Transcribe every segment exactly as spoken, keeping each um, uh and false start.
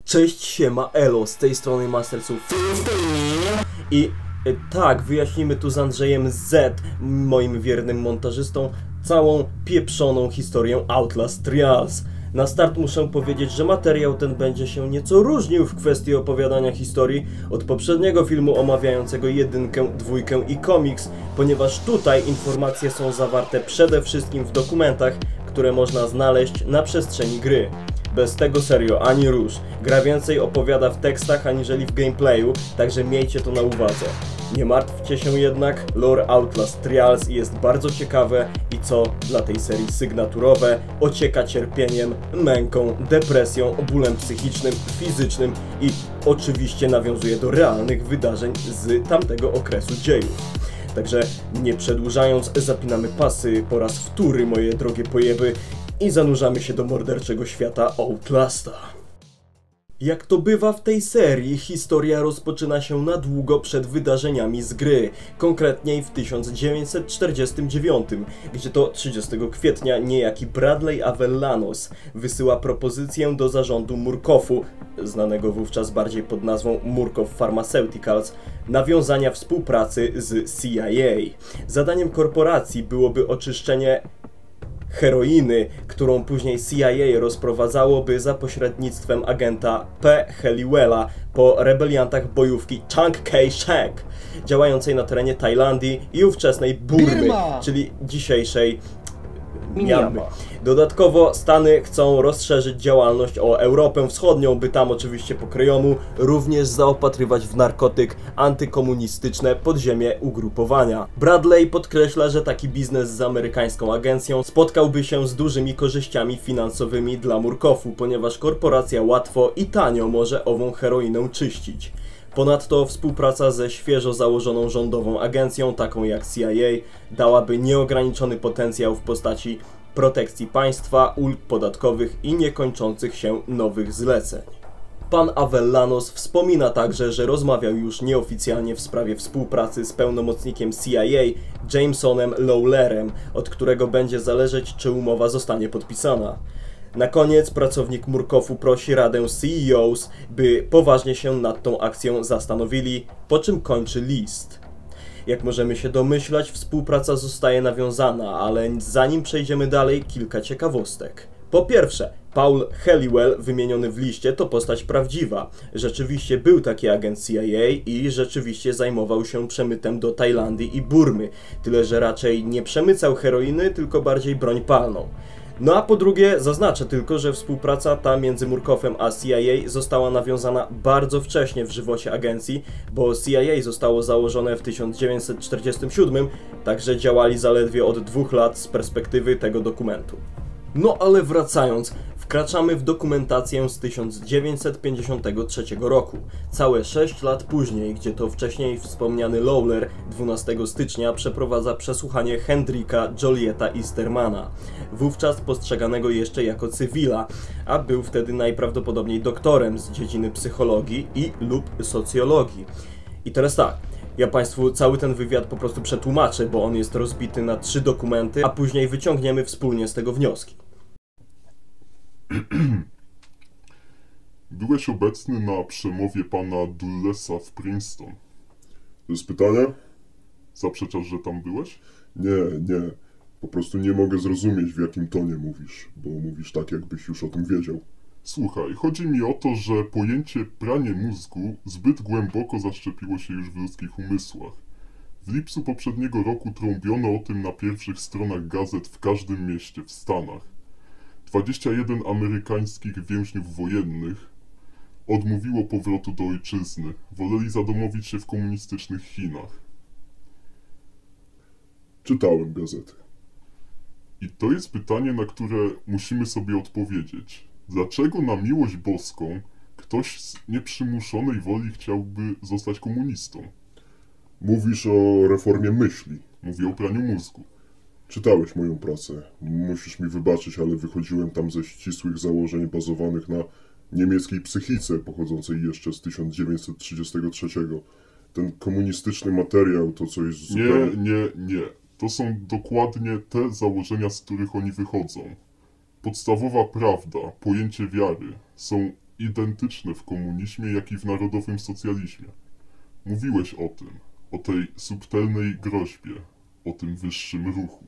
Cześć, siema, elo, z tej strony Mastersów i e, tak, wyjaśnimy tu z Andrzejem Z, moim wiernym montażystą, całą pieprzoną historię Outlast Trials. Na start muszę powiedzieć, że materiał ten będzie się nieco różnił w kwestii opowiadania historii od poprzedniego filmu omawiającego jedynkę, dwójkę i komiks, ponieważ tutaj informacje są zawarte przede wszystkim w dokumentach, które można znaleźć na przestrzeni gry. Bez tego serio, ani rusz. Gra więcej opowiada w tekstach aniżeli w gameplayu, także miejcie to na uwadze. Nie martwcie się jednak, lore Outlast Trials jest bardzo ciekawe i co dla tej serii sygnaturowe, ocieka cierpieniem, męką, depresją, bólem psychicznym, fizycznym i oczywiście nawiązuje do realnych wydarzeń z tamtego okresu dziejów. Także nie przedłużając, zapinamy pasy po raz wtóry, moje drogie pojeby, i zanurzamy się do morderczego świata Outlasta. Jak to bywa w tej serii, historia rozpoczyna się na długo przed wydarzeniami z gry, konkretniej w tysiąc dziewięćset czterdziestym dziewiątym, gdzie to trzydziestego kwietnia niejaki Bradley Avellanos wysyła propozycję do zarządu Murkoffu, znanego wówczas bardziej pod nazwą Murkoff Pharmaceuticals, nawiązania współpracy z C I A. Zadaniem korporacji byłoby oczyszczenie heroiny, którą później C I A rozprowadzałoby za pośrednictwem agenta P. Halliwella po rebeliantach bojówki Chiang Kai-shek, działającej na terenie Tajlandii i ówczesnej Burmy, Birma! czyli dzisiejszej Myanmy. Dodatkowo Stany chcą rozszerzyć działalność o Europę Wschodnią, by tam oczywiście po kryjomu również zaopatrywać w narkotyk antykomunistyczne podziemie ugrupowania. Bradley podkreśla, że taki biznes z amerykańską agencją spotkałby się z dużymi korzyściami finansowymi dla Murkoffu, ponieważ korporacja łatwo i tanio może ową heroinę czyścić. Ponadto współpraca ze świeżo założoną rządową agencją, taką jak C I A, dałaby nieograniczony potencjał w postaci protekcji państwa, ulg podatkowych i niekończących się nowych zleceń. Pan Avellanos wspomina także, że rozmawiał już nieoficjalnie w sprawie współpracy z pełnomocnikiem C I A, Jamesonem Lawlerem, od którego będzie zależeć, czy umowa zostanie podpisana. Na koniec pracownik Murkoffu prosi radę C E Os, by poważnie się nad tą akcją zastanowili, po czym kończy list. Jak możemy się domyślać, współpraca zostaje nawiązana, ale zanim przejdziemy dalej, kilka ciekawostek. Po pierwsze, Paul Halliwell, wymieniony w liście, to postać prawdziwa. Rzeczywiście był taki agent C I A i rzeczywiście zajmował się przemytem do Tajlandii i Burmy, tyle że raczej nie przemycał heroiny, tylko bardziej broń palną. No a po drugie, zaznaczę tylko, że współpraca ta między Murkoffem a C I A została nawiązana bardzo wcześnie w żywocie agencji, bo C I A zostało założone w tysiąc dziewięćset czterdziestym siódmym, także działali zaledwie od dwóch lat z perspektywy tego dokumentu. No ale wracając, wkraczamy w dokumentację z tysiąc dziewięćset pięćdziesiątego trzeciego roku, całe sześć lat później, gdzie to wcześniej wspomniany Lawler dwunastego stycznia przeprowadza przesłuchanie Hendricka Jolieta Eastermana, wówczas postrzeganego jeszcze jako cywila, a był wtedy najprawdopodobniej doktorem z dziedziny psychologii i lub socjologii. I teraz tak, ja Państwu cały ten wywiad po prostu przetłumaczę, bo on jest rozbity na trzy dokumenty, a później wyciągniemy wspólnie z tego wnioski. Byłeś obecny na przemowie pana Dullesa w Princeton. To jest pytanie? Zaprzeczasz, że tam byłeś? Nie, nie. Po prostu nie mogę zrozumieć, w jakim tonie mówisz, bo mówisz tak, jakbyś już o tym wiedział. Słuchaj, chodzi mi o to, że pojęcie pranie mózgu zbyt głęboko zaszczepiło się już w ludzkich umysłach. W lipcu poprzedniego roku trąbiono o tym na pierwszych stronach gazet w każdym mieście w Stanach. dwadzieścia jeden amerykańskich więźniów wojennych odmówiło powrotu do ojczyzny. Woleli zadomowić się w komunistycznych Chinach. Czytałem gazety. I to jest pytanie, na które musimy sobie odpowiedzieć. Dlaczego na miłość boską ktoś z nieprzymuszonej woli chciałby zostać komunistą? Mówisz o reformie myśli. Mówię o praniu mózgu. Czytałeś moją pracę. Musisz mi wybaczyć, ale wychodziłem tam ze ścisłych założeń bazowanych na niemieckiej psychice pochodzącej jeszcze z tysiąc dziewięćset trzydziestego trzeciego. Ten komunistyczny materiał to coś zupełnie... Nie, nie, nie. To są dokładnie te założenia, z których oni wychodzą. Podstawowa prawda, pojęcie wiary są identyczne w komunizmie, jak i w narodowym socjalizmie. Mówiłeś o tym, o tej subtelnej groźbie, o tym wyższym ruchu.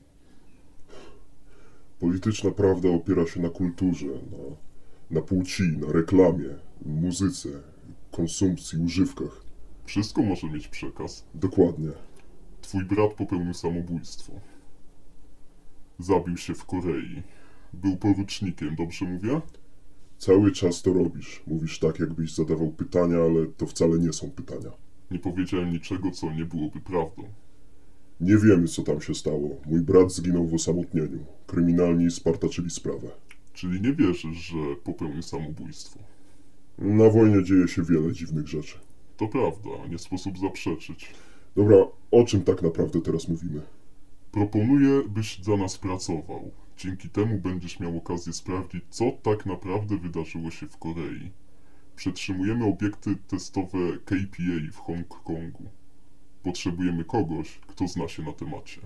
Polityczna prawda opiera się na kulturze, na, na płci, na reklamie, muzyce, konsumpcji, używkach. Wszystko może mieć przekaz. Dokładnie. Twój brat popełnił samobójstwo. Zabił się w Korei. Był porucznikiem, dobrze mówię? Cały czas to robisz. Mówisz tak, jakbyś zadawał pytania, ale to wcale nie są pytania. Nie powiedziałem niczego, co nie byłoby prawdą. Nie wiemy, co tam się stało. Mój brat zginął w osamotnieniu. Kryminalni spartaczyli sprawę. Czyli nie wierzysz, że popełnił samobójstwo? Na wojnie dzieje się wiele dziwnych rzeczy. To prawda, nie sposób zaprzeczyć. Dobra, o czym tak naprawdę teraz mówimy? Proponuję, byś za nas pracował. Dzięki temu będziesz miał okazję sprawdzić, co tak naprawdę wydarzyło się w Korei. Przetrzymujemy obiekty testowe K P A w Hongkongu. Potrzebujemy kogoś, kto zna się na temacie.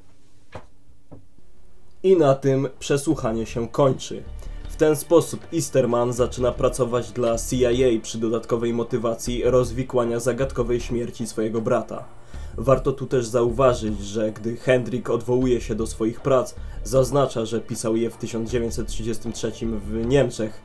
I na tym przesłuchanie się kończy. W ten sposób Easterman zaczyna pracować dla C I A przy dodatkowej motywacji rozwikłania zagadkowej śmierci swojego brata. Warto tu też zauważyć, że gdy Hendrik odwołuje się do swoich prac, zaznacza, że pisał je w tysiąc dziewięćset trzydziestym trzecim w Niemczech.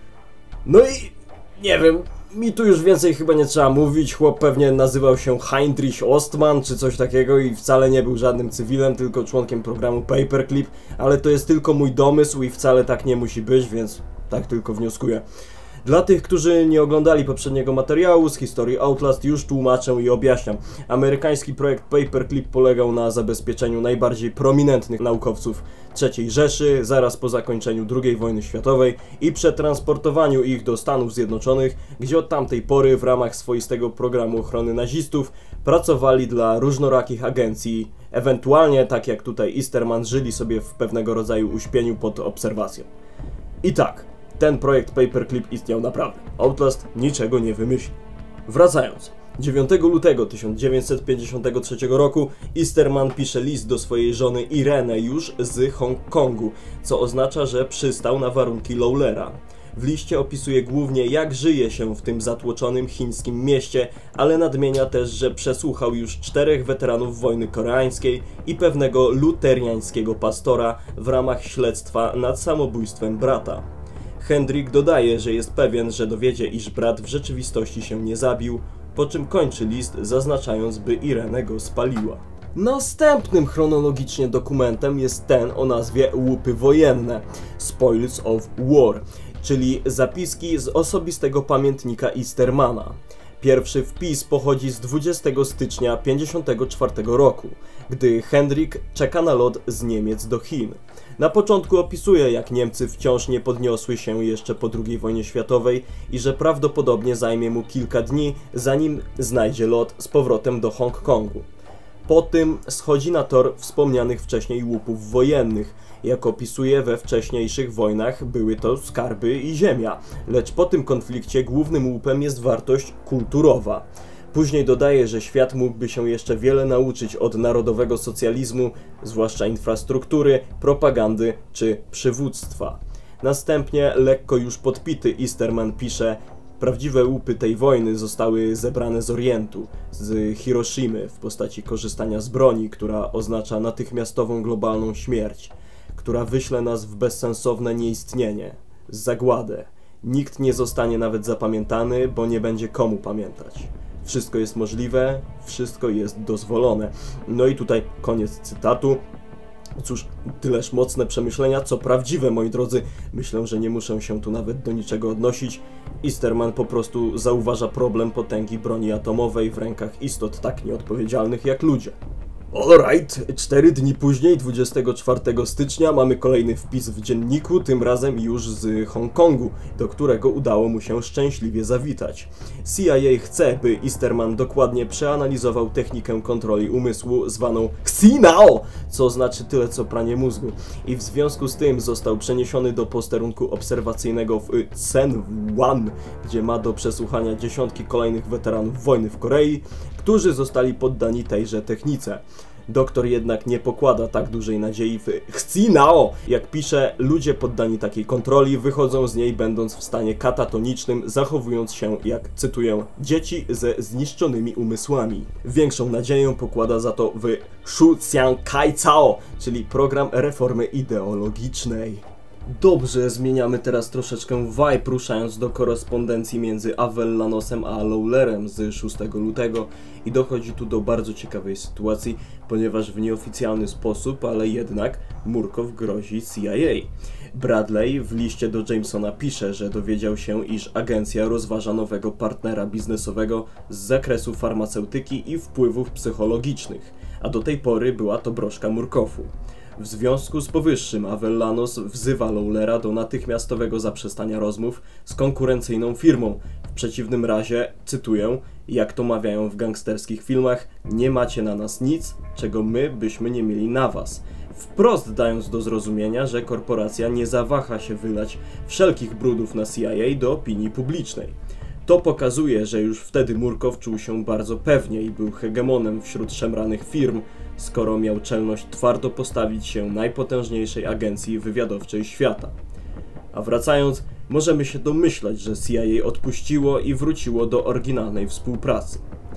No i nie wiem, mi tu już więcej chyba nie trzeba mówić, chłop pewnie nazywał się Heinrich Ostman czy coś takiego i wcale nie był żadnym cywilem, tylko członkiem programu Paperclip, ale to jest tylko mój domysł i wcale tak nie musi być, więc tak tylko wnioskuję. Dla tych, którzy nie oglądali poprzedniego materiału z historii Outlast, już tłumaczę i objaśniam. Amerykański projekt Paperclip polegał na zabezpieczeniu najbardziej prominentnych naukowców trzeciej Rzeszy zaraz po zakończeniu drugiej wojny światowej i przetransportowaniu ich do Stanów Zjednoczonych, gdzie od tamtej pory w ramach swoistego programu ochrony nazistów pracowali dla różnorakich agencji, ewentualnie, tak jak tutaj Easterman, żyli sobie w pewnego rodzaju uśpieniu pod obserwacją. I tak, ten projekt Paperclip istniał naprawdę. Outlast niczego nie wymyśli. Wracając. dziewiątego lutego tysiąc dziewięćset pięćdziesiątego trzeciego roku Easterman pisze list do swojej żony Irene już z Hongkongu, co oznacza, że przystał na warunki Lawlera. W liście opisuje głównie, jak żyje się w tym zatłoczonym chińskim mieście, ale nadmienia też, że przesłuchał już czterech weteranów wojny koreańskiej i pewnego luteriańskiego pastora w ramach śledztwa nad samobójstwem brata. Hendrik dodaje, że jest pewien, że dowiedzie, iż brat w rzeczywistości się nie zabił, po czym kończy list, zaznaczając, by Irene go spaliła. Następnym chronologicznie dokumentem jest ten o nazwie Łupy Wojenne, Spoils of War, czyli zapiski z osobistego pamiętnika Eastermana. Pierwszy wpis pochodzi z dwudziestego stycznia tysiąc dziewięćset pięćdziesiątego czwartego roku, gdy Hendrik czeka na lot z Niemiec do Chin. Na początku opisuje, jak Niemcy wciąż nie podniosły się jeszcze po drugiej wojnie światowej i że prawdopodobnie zajmie mu kilka dni, zanim znajdzie lot z powrotem do Hongkongu. Po tym schodzi na tor wspomnianych wcześniej łupów wojennych. Jak opisuje, we wcześniejszych wojnach były to skarby i ziemia, lecz po tym konflikcie głównym łupem jest wartość kulturowa. Później dodaje, że świat mógłby się jeszcze wiele nauczyć od narodowego socjalizmu, zwłaszcza infrastruktury, propagandy czy przywództwa. Następnie, lekko już podpity, Easterman pisze: prawdziwe łupy tej wojny zostały zebrane z Orientu, z Hiroshimy, w postaci korzystania z broni, która oznacza natychmiastową globalną śmierć, która wyśle nas w bezsensowne nieistnienie, zagładę. Nikt nie zostanie nawet zapamiętany, bo nie będzie komu pamiętać. Wszystko jest możliwe, wszystko jest dozwolone. No i tutaj koniec cytatu. Cóż, tyleż mocne przemyślenia, co prawdziwe, moi drodzy. Myślę, że nie muszę się tu nawet do niczego odnosić. Easterman po prostu zauważa problem potęgi broni atomowej w rękach istot tak nieodpowiedzialnych jak ludzie. Alright, cztery dni później, dwudziestego czwartego stycznia, mamy kolejny wpis w dzienniku, tym razem już z Hongkongu, do którego udało mu się szczęśliwie zawitać. C I A chce, by Easterman dokładnie przeanalizował technikę kontroli umysłu zwaną Xinao, co znaczy tyle co pranie mózgu, i w związku z tym został przeniesiony do posterunku obserwacyjnego w Sen-Wan, gdzie ma do przesłuchania dziesiątki kolejnych weteranów wojny w Korei, którzy zostali poddani tejże technice. Doktor jednak nie pokłada tak dużej nadziei w Hsinao. Jak pisze, ludzie poddani takiej kontroli wychodzą z niej będąc w stanie katatonicznym, zachowując się jak, cytuję, dzieci ze zniszczonymi umysłami. Większą nadzieję pokłada za to w Shu Xiang Kai Cao, czyli program reformy ideologicznej. Dobrze, zmieniamy teraz troszeczkę vibe, ruszając do korespondencji między Avellanosem a Lawlerem z szóstego lutego i dochodzi tu do bardzo ciekawej sytuacji, ponieważ w nieoficjalny sposób, ale jednak Murkow grozi C I A. Bradley w liście do Jamesona pisze, że dowiedział się, iż agencja rozważa nowego partnera biznesowego z zakresu farmaceutyki i wpływów psychologicznych, a do tej pory była to broszka Murkowu. W związku z powyższym Avellanos wzywa Lawlera do natychmiastowego zaprzestania rozmów z konkurencyjną firmą. W przeciwnym razie, cytuję, jak to mawiają w gangsterskich filmach, nie macie na nas nic, czego my byśmy nie mieli na was. Wprost dając do zrozumienia, że korporacja nie zawaha się wylać wszelkich brudów na C I A do opinii publicznej. To pokazuje, że już wtedy Murkow czuł się bardzo pewnie i był hegemonem wśród szemranych firm, skoro miał czelność twardo postawić się najpotężniejszej agencji wywiadowczej świata. A wracając, możemy się domyślać, że C I A odpuściło i wróciło do oryginalnej współpracy.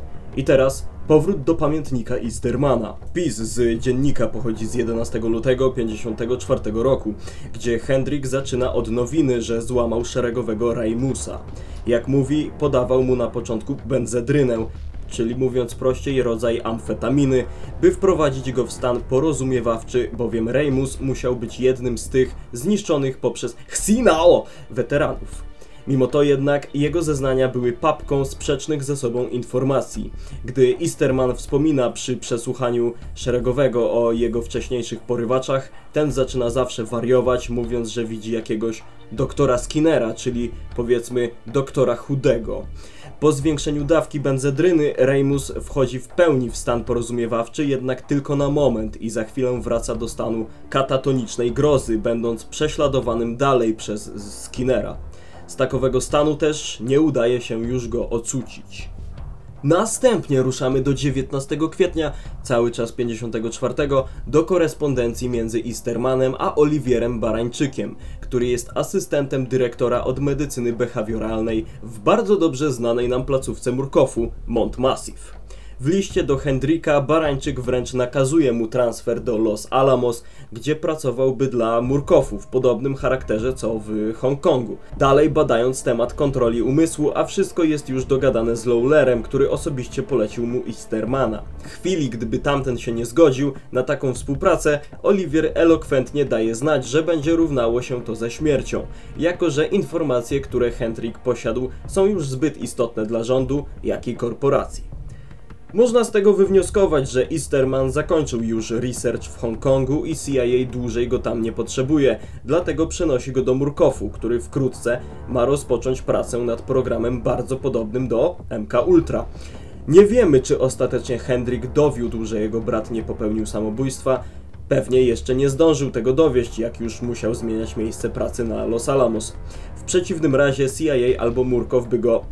I teraz powrót do pamiętnika Eastermana. Wpis z dziennika pochodzi z jedenastego lutego pięćdziesiątego czwartego roku, gdzie Hendrik zaczyna od nowiny, że złamał szeregowego Reimusa. Jak mówi, podawał mu na początku benzedrynę, czyli mówiąc prościej rodzaj amfetaminy, by wprowadzić go w stan porozumiewawczy, bowiem Reimus musiał być jednym z tych zniszczonych poprzez Hsinao weteranów. Mimo to jednak jego zeznania były papką sprzecznych ze sobą informacji. Gdy Easterman wspomina przy przesłuchaniu szeregowego o jego wcześniejszych porywaczach, ten zaczyna zawsze wariować, mówiąc, że widzi jakiegoś doktora Skinnera, czyli powiedzmy doktora chudego. Po zwiększeniu dawki benzedryny Reimus wchodzi w pełni w stan porozumiewawczy, jednak tylko na moment i za chwilę wraca do stanu katatonicznej grozy, będąc prześladowanym dalej przez Skinnera. Z takowego stanu też nie udaje się już go ocucić. Następnie ruszamy do dziewiętnastego kwietnia, cały czas pięćdziesiątego czwartego, do korespondencji między Eastermanem a Oliwierem Barańczykiem, który jest asystentem dyrektora od medycyny behawioralnej w bardzo dobrze znanej nam placówce Murkowu, Mont Massif. W liście do Hendrika Barańczyk wręcz nakazuje mu transfer do Los Alamos, gdzie pracowałby dla Murkowu w podobnym charakterze co w Hongkongu. Dalej badając temat kontroli umysłu, a wszystko jest już dogadane z Lawlerem, który osobiście polecił mu Eastermana. W chwili, gdyby tamten się nie zgodził na taką współpracę, Oliwier elokwentnie daje znać, że będzie równało się to ze śmiercią, jako że informacje, które Hendrik posiadł, są już zbyt istotne dla rządu, jak i korporacji. Można z tego wywnioskować, że Easterman zakończył już research w Hongkongu i C I A dłużej go tam nie potrzebuje, dlatego przenosi go do Murkowu, który wkrótce ma rozpocząć pracę nad programem bardzo podobnym do M K Ultra. Nie wiemy, czy ostatecznie Hendrik dowiódł, że jego brat nie popełnił samobójstwa. Pewnie jeszcze nie zdążył tego dowieść, jak już musiał zmieniać miejsce pracy na Los Alamos. W przeciwnym razie C I A albo Murkow by go,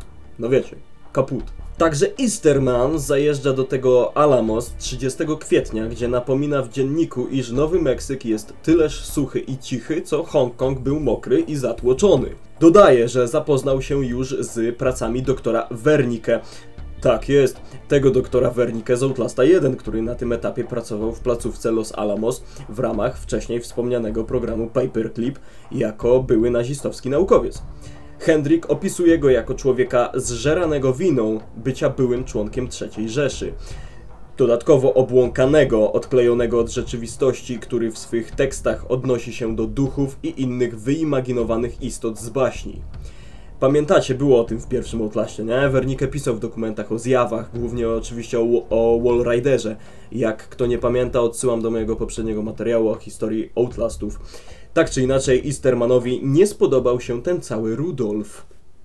no wiecie, kaput. Także Easterman zajeżdża do tego Alamos trzydziestego kwietnia, gdzie napomina w dzienniku, iż Nowy Meksyk jest tyleż suchy i cichy, co Hongkong był mokry i zatłoczony. Dodaje, że zapoznał się już z pracami doktora Wernicke. Tak jest, tego doktora Wernicke z Outlasta jeden, który na tym etapie pracował w placówce Los Alamos w ramach wcześniej wspomnianego programu Paperclip jako były nazistowski naukowiec. Hendrik opisuje go jako człowieka zżeranego winą, bycia byłym członkiem trzeciej Rzeszy. Dodatkowo obłąkanego, odklejonego od rzeczywistości, który w swych tekstach odnosi się do duchów i innych wyimaginowanych istot z baśni. Pamiętacie, było o tym w pierwszym Outlaście, nie? Wernicke pisał w dokumentach o zjawach, głównie oczywiście o, o Wallriderze. Jak kto nie pamięta, odsyłam do mojego poprzedniego materiału o historii Outlastów. Tak czy inaczej, Eastermanowi nie spodobał się ten cały Rudolf.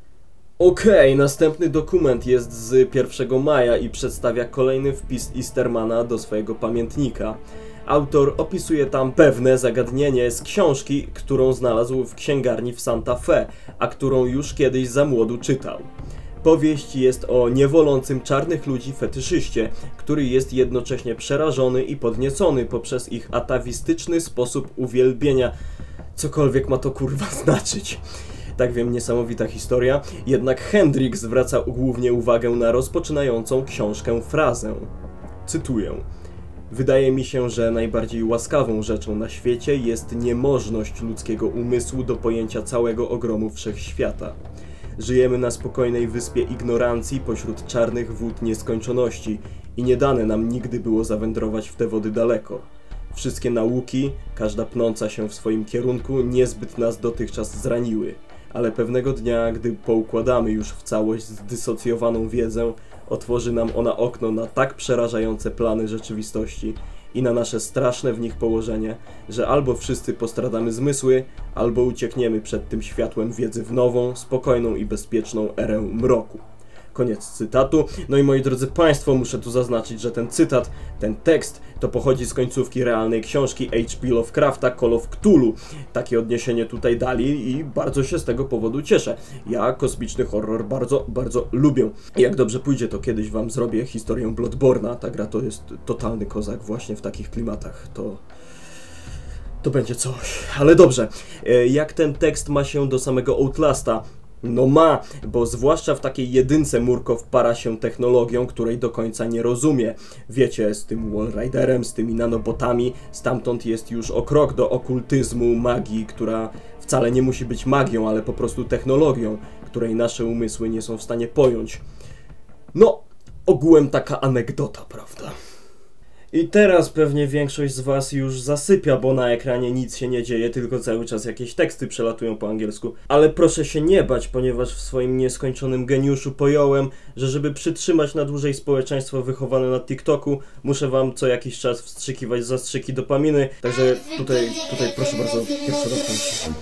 Okej, okay, następny dokument jest z pierwszego maja i przedstawia kolejny wpis Eastermana do swojego pamiętnika. Autor opisuje tam pewne zagadnienie z książki, którą znalazł w księgarni w Santa Fe, a którą już kiedyś za młodu czytał. Powieść jest o niewolącym czarnych ludzi fetyszyście, który jest jednocześnie przerażony i podniecony poprzez ich atawistyczny sposób uwielbienia. Cokolwiek ma to kurwa znaczyć. Tak wiem, niesamowita historia, jednak Hendrik zwraca głównie uwagę na rozpoczynającą książkę frazę. Cytuję. Wydaje mi się, że najbardziej łaskawą rzeczą na świecie jest niemożność ludzkiego umysłu do pojęcia całego ogromu wszechświata. Żyjemy na spokojnej wyspie ignorancji pośród czarnych wód nieskończoności i nie dane nam nigdy było zawędrować w te wody daleko. Wszystkie nauki, każda pnąca się w swoim kierunku, niezbyt nas dotychczas zraniły, ale pewnego dnia, gdy poukładamy już w całość zdysocjowaną wiedzę, otworzy nam ona okno na tak przerażające plany rzeczywistości i na nasze straszne w nich położenie, że albo wszyscy postradamy zmysły, albo uciekniemy przed tym światłem wiedzy w nową, spokojną i bezpieczną erę mroku. Koniec cytatu. No i moi drodzy Państwo, muszę tu zaznaczyć, że ten cytat, ten tekst, to pochodzi z końcówki realnej książki H P Lovecrafta Call of Cthulhu. Takie odniesienie tutaj dali i bardzo się z tego powodu cieszę. Ja kosmiczny horror bardzo, bardzo lubię. I jak dobrze pójdzie, to kiedyś Wam zrobię historię Bloodborna. Ta gra to jest totalny kozak właśnie w takich klimatach. To... to będzie coś. Ale dobrze, jak ten tekst ma się do samego Outlasta? No ma, bo zwłaszcza w takiej jedynce Murkow para się technologią, której do końca nie rozumie. Wiecie, z tym Wallriderem, z tymi nanobotami, stamtąd jest już o krok do okultyzmu, magii, która wcale nie musi być magią, ale po prostu technologią, której nasze umysły nie są w stanie pojąć. No, ogółem taka anegdota, prawda? I teraz pewnie większość z Was już zasypia, bo na ekranie nic się nie dzieje, tylko cały czas jakieś teksty przelatują po angielsku. Ale proszę się nie bać, ponieważ w swoim nieskończonym geniuszu pojąłem, że żeby przytrzymać na dłużej społeczeństwo wychowane na TikToku, muszę Wam co jakiś czas wstrzykiwać zastrzyki dopaminy. Także tutaj, tutaj proszę bardzo, pierwszy raz kończę.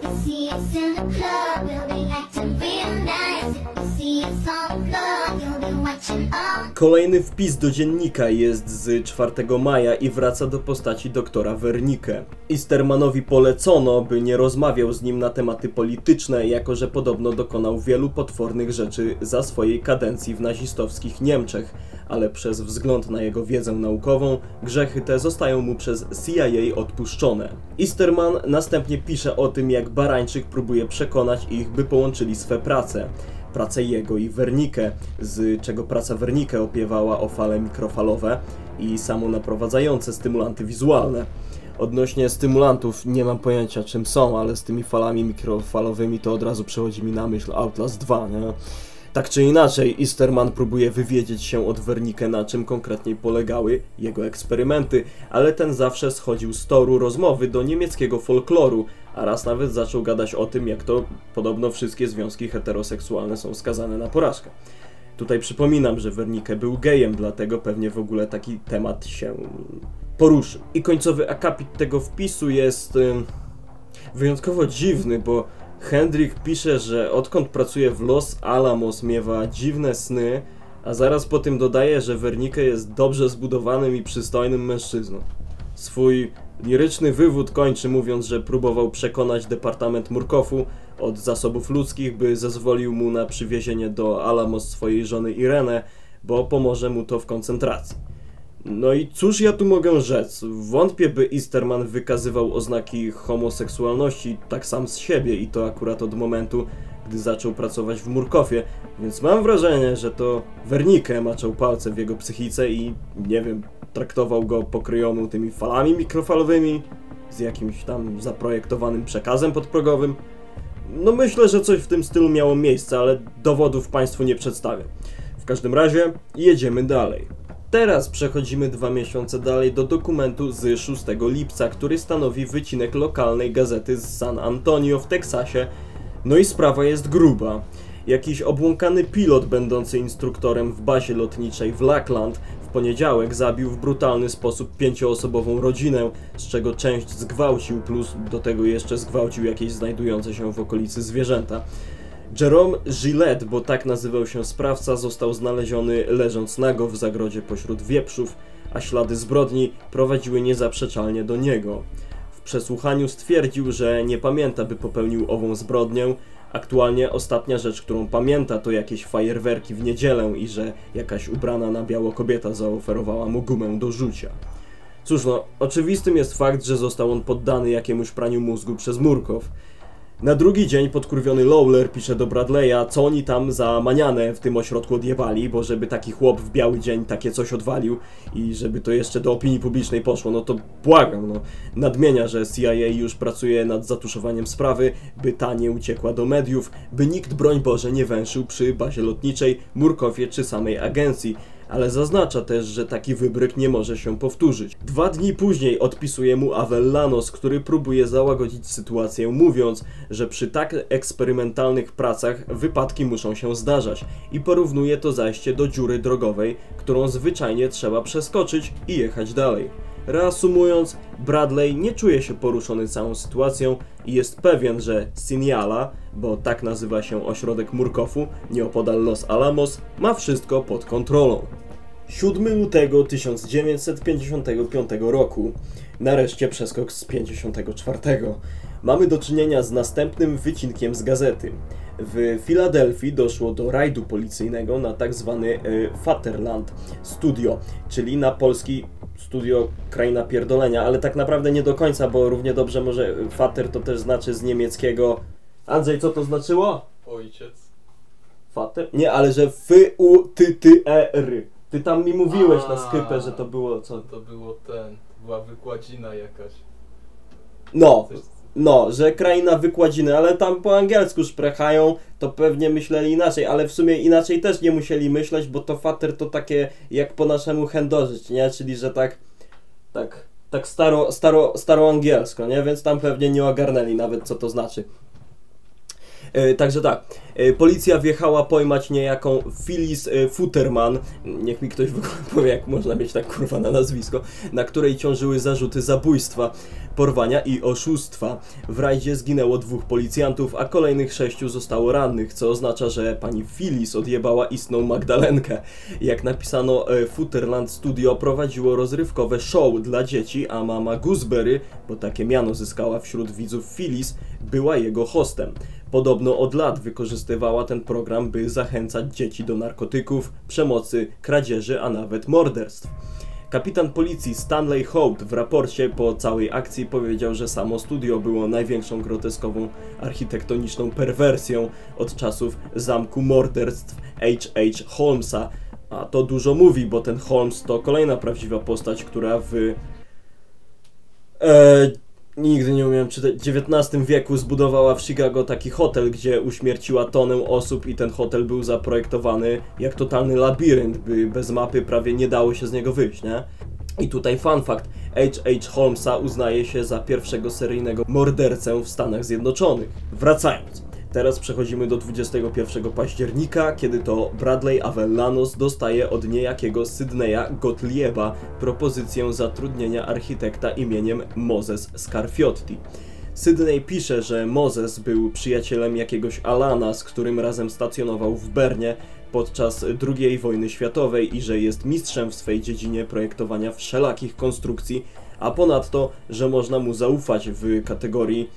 Kolejny wpis do dziennika jest z czwartego maja i wraca do postaci doktora Wernicke. Eastermanowi polecono, by nie rozmawiał z nim na tematy polityczne, jako że podobno dokonał wielu potwornych rzeczy za swojej kadencji w nazistowskich Niemczech, ale przez wzgląd na jego wiedzę naukową, grzechy te zostają mu przez C I A odpuszczone. Easterman następnie pisze o tym, jak Barańczyk próbuje przekonać ich, by połączyli swe prace. Pracę jego i Wernicke, z czego praca Wernicke opiewała o fale mikrofalowe i samonaprowadzające stymulanty wizualne. Odnośnie stymulantów nie mam pojęcia czym są, ale z tymi falami mikrofalowymi to od razu przychodzi mi na myśl Outlast dwa, nie? Tak czy inaczej, Easterman próbuje wywiedzieć się od Wernicke, na czym konkretnie polegały jego eksperymenty, ale ten zawsze schodził z toru rozmowy do niemieckiego folkloru, a raz nawet zaczął gadać o tym, jak to podobno wszystkie związki heteroseksualne są skazane na porażkę. Tutaj przypominam, że Wernicke był gejem, dlatego pewnie w ogóle taki temat się poruszy. I końcowy akapit tego wpisu jest yy, wyjątkowo dziwny, bo Hendrik pisze, że odkąd pracuje w Los Alamos miewa dziwne sny, a zaraz po tym dodaje, że Wernicke jest dobrze zbudowanym i przystojnym mężczyzną. Swój liryczny wywód kończy mówiąc, że próbował przekonać Departament Murkowu od zasobów ludzkich, by zezwolił mu na przywiezienie do Alamos swojej żony Irene, bo pomoże mu to w koncentracji. No i cóż ja tu mogę rzec? Wątpię, by Easterman wykazywał oznaki homoseksualności tak sam z siebie i to akurat od momentu, gdy zaczął pracować w Murkowie, więc mam wrażenie, że to Wernicke maczał palce w jego psychice i, nie wiem, traktował go po kryjomu tymi falami mikrofalowymi, z jakimś tam zaprojektowanym przekazem podprogowym. No myślę, że coś w tym stylu miało miejsce, ale dowodów Państwu nie przedstawię. W każdym razie jedziemy dalej. Teraz przechodzimy dwa miesiące dalej do dokumentu z szóstego lipca, który stanowi wycinek lokalnej gazety z San Antonio w Teksasie. No i sprawa jest gruba. Jakiś obłąkany pilot będący instruktorem w bazie lotniczej w Lackland w poniedziałek zabił w brutalny sposób pięcioosobową rodzinę, z czego część zgwałcił, plus do tego jeszcze zgwałcił jakieś znajdujące się w okolicy zwierzęta. Jerome Gillette, bo tak nazywał się sprawca, został znaleziony leżąc nago w zagrodzie pośród wieprzów, a ślady zbrodni prowadziły niezaprzeczalnie do niego. W przesłuchaniu stwierdził, że nie pamięta, by popełnił ową zbrodnię, Aktualnie ostatnia rzecz, którą pamięta, to jakieś fajerwerki w niedzielę i że jakaś ubrana na biało kobieta zaoferowała mu gumę do rzucia. Cóż no, oczywistym jest fakt, że został on poddany jakiemuś praniu mózgu przez Murkow. Na drugi dzień podkurwiony Lawler pisze do Bradley'a, co oni tam za manianę w tym ośrodku odjebali, bo żeby taki chłop w biały dzień takie coś odwalił i żeby to jeszcze do opinii publicznej poszło, no to błagam, no. Nadmienia, że C I A już pracuje nad zatuszowaniem sprawy, by ta nie uciekła do mediów, by nikt, broń Boże, nie węszył przy bazie lotniczej, Murkowie czy samej agencji. Ale zaznacza też, że taki wybryk nie może się powtórzyć. Dwa dni później odpisuje mu Avellanos, który próbuje załagodzić sytuację, mówiąc, że przy tak eksperymentalnych pracach wypadki muszą się zdarzać i porównuje to zajście do dziury drogowej, którą zwyczajnie trzeba przeskoczyć i jechać dalej. Reasumując, Bradley nie czuje się poruszony całą sytuacją i jest pewien, że Siniala, bo tak nazywa się ośrodek Murkowu, nieopodal Los Alamos, ma wszystko pod kontrolą. siódmego lutego tysiąc dziewięćset pięćdziesiątego piątego roku, nareszcie przeskok z pięćdziesiątego czwartego. Mamy do czynienia z następnym wycinkiem z gazety. W Filadelfii doszło do rajdu policyjnego na tak zwany y, Vaterland Studio, czyli na polski studio Kraina Pierdolenia, ale tak naprawdę nie do końca, bo równie dobrze może Vater to też znaczy z niemieckiego... Andrzej, co to znaczyło? Ojciec. Vater? Nie, ale że F-U-T-T-E-R. Ty tam mi mówiłeś A, na Skype, że to było co? To było ten, była wykładzina jakaś. No, Coś... no, że kraina wykładziny, ale tam po angielsku szprechają, to pewnie myśleli inaczej, ale w sumie inaczej też nie musieli myśleć, bo to Vater to takie jak po naszemu chędożyć, nie? Czyli, że tak, tak, tak staro, staro, staro angielsko, nie? Więc tam pewnie nie ogarnęli nawet, co to znaczy. E, także tak, e, policja wjechała pojmać niejaką Phyllis e, Futterman, niech mi ktoś w ogóle powie, jak można mieć tak kurwa na nazwisko, na której ciążyły zarzuty zabójstwa, porwania i oszustwa. W rajdzie zginęło dwóch policjantów, a kolejnych sześciu zostało rannych, co oznacza, że pani Phyllis odjebała istną Magdalenkę. Jak napisano, e, Futterland Studio prowadziło rozrywkowe show dla dzieci, a mama Gooseberry, bo takie miano zyskała wśród widzów Phyllis, była jego hostem. Podobno od lat wykorzystywała ten program, by zachęcać dzieci do narkotyków, przemocy, kradzieży, a nawet morderstw. Kapitan policji Stanley Holt w raporcie po całej akcji powiedział, że samo studio było największą groteskową architektoniczną perwersją od czasów zamku morderstw H H Holmesa. A to dużo mówi, bo ten Holmes to kolejna prawdziwa postać, która w... E, Nigdy nie umiem czytać. W dziewiętnastym wieku zbudowała w Chicago taki hotel, gdzie uśmierciła tonę osób i ten hotel był zaprojektowany jak totalny labirynt, by bez mapy prawie nie dało się z niego wyjść, nie? I tutaj fun fact, H H Holmesa uznaje się za pierwszego seryjnego mordercę w Stanach Zjednoczonych. Wracając. Teraz przechodzimy do dwudziestego pierwszego października, kiedy to Bradley Avellanos dostaje od niejakiego Sydneya Gottlieba propozycję zatrudnienia architekta imieniem Moses Scarfiotti. Sydney pisze, że Moses był przyjacielem jakiegoś Alana, z którym razem stacjonował w Bernie podczas drugiej wojny światowej i że jest mistrzem w swej dziedzinie projektowania wszelakich konstrukcji, a ponadto, że można mu zaufać w kategorii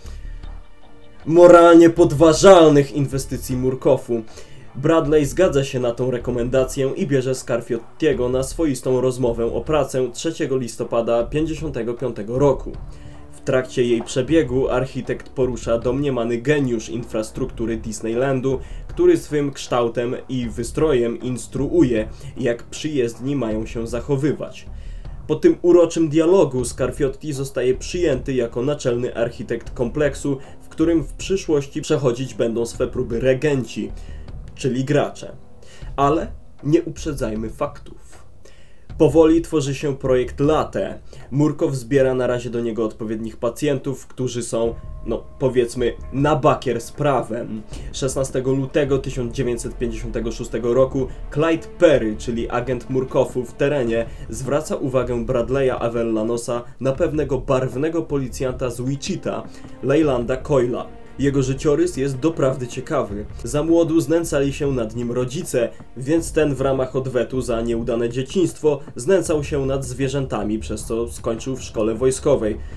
moralnie podważalnych inwestycji Murkowu. Bradley zgadza się na tą rekomendację i bierze Scarfiottiego na swoistą rozmowę o pracę trzeciego listopada tysiąc dziewięćset pięćdziesiątego piątego roku. W trakcie jej przebiegu architekt porusza domniemany geniusz infrastruktury Disneylandu, który swym kształtem i wystrojem instruuje, jak przyjezdni mają się zachowywać. Po tym uroczym dialogu Scarfiotti zostaje przyjęty jako naczelny architekt kompleksu, w którym w przyszłości przechodzić będą swe próby regenci, czyli gracze. Ale nie uprzedzajmy faktów. Powoli tworzy się projekt Latte. Murkow zbiera na razie do niego odpowiednich pacjentów, którzy są, no powiedzmy, na bakier z prawem. szesnastego lutego tysiąc dziewięćset pięćdziesiątego szóstego roku Clyde Perry, czyli agent Murkowu w terenie, zwraca uwagę Bradley'a Avellanosa na pewnego barwnego policjanta z Wichita, Leylanda Coyla. Jego życiorys jest doprawdy ciekawy. Za młodu znęcali się nad nim rodzice, więc ten w ramach odwetu za nieudane dzieciństwo znęcał się nad zwierzętami, przez co skończył w szkole wojskowej.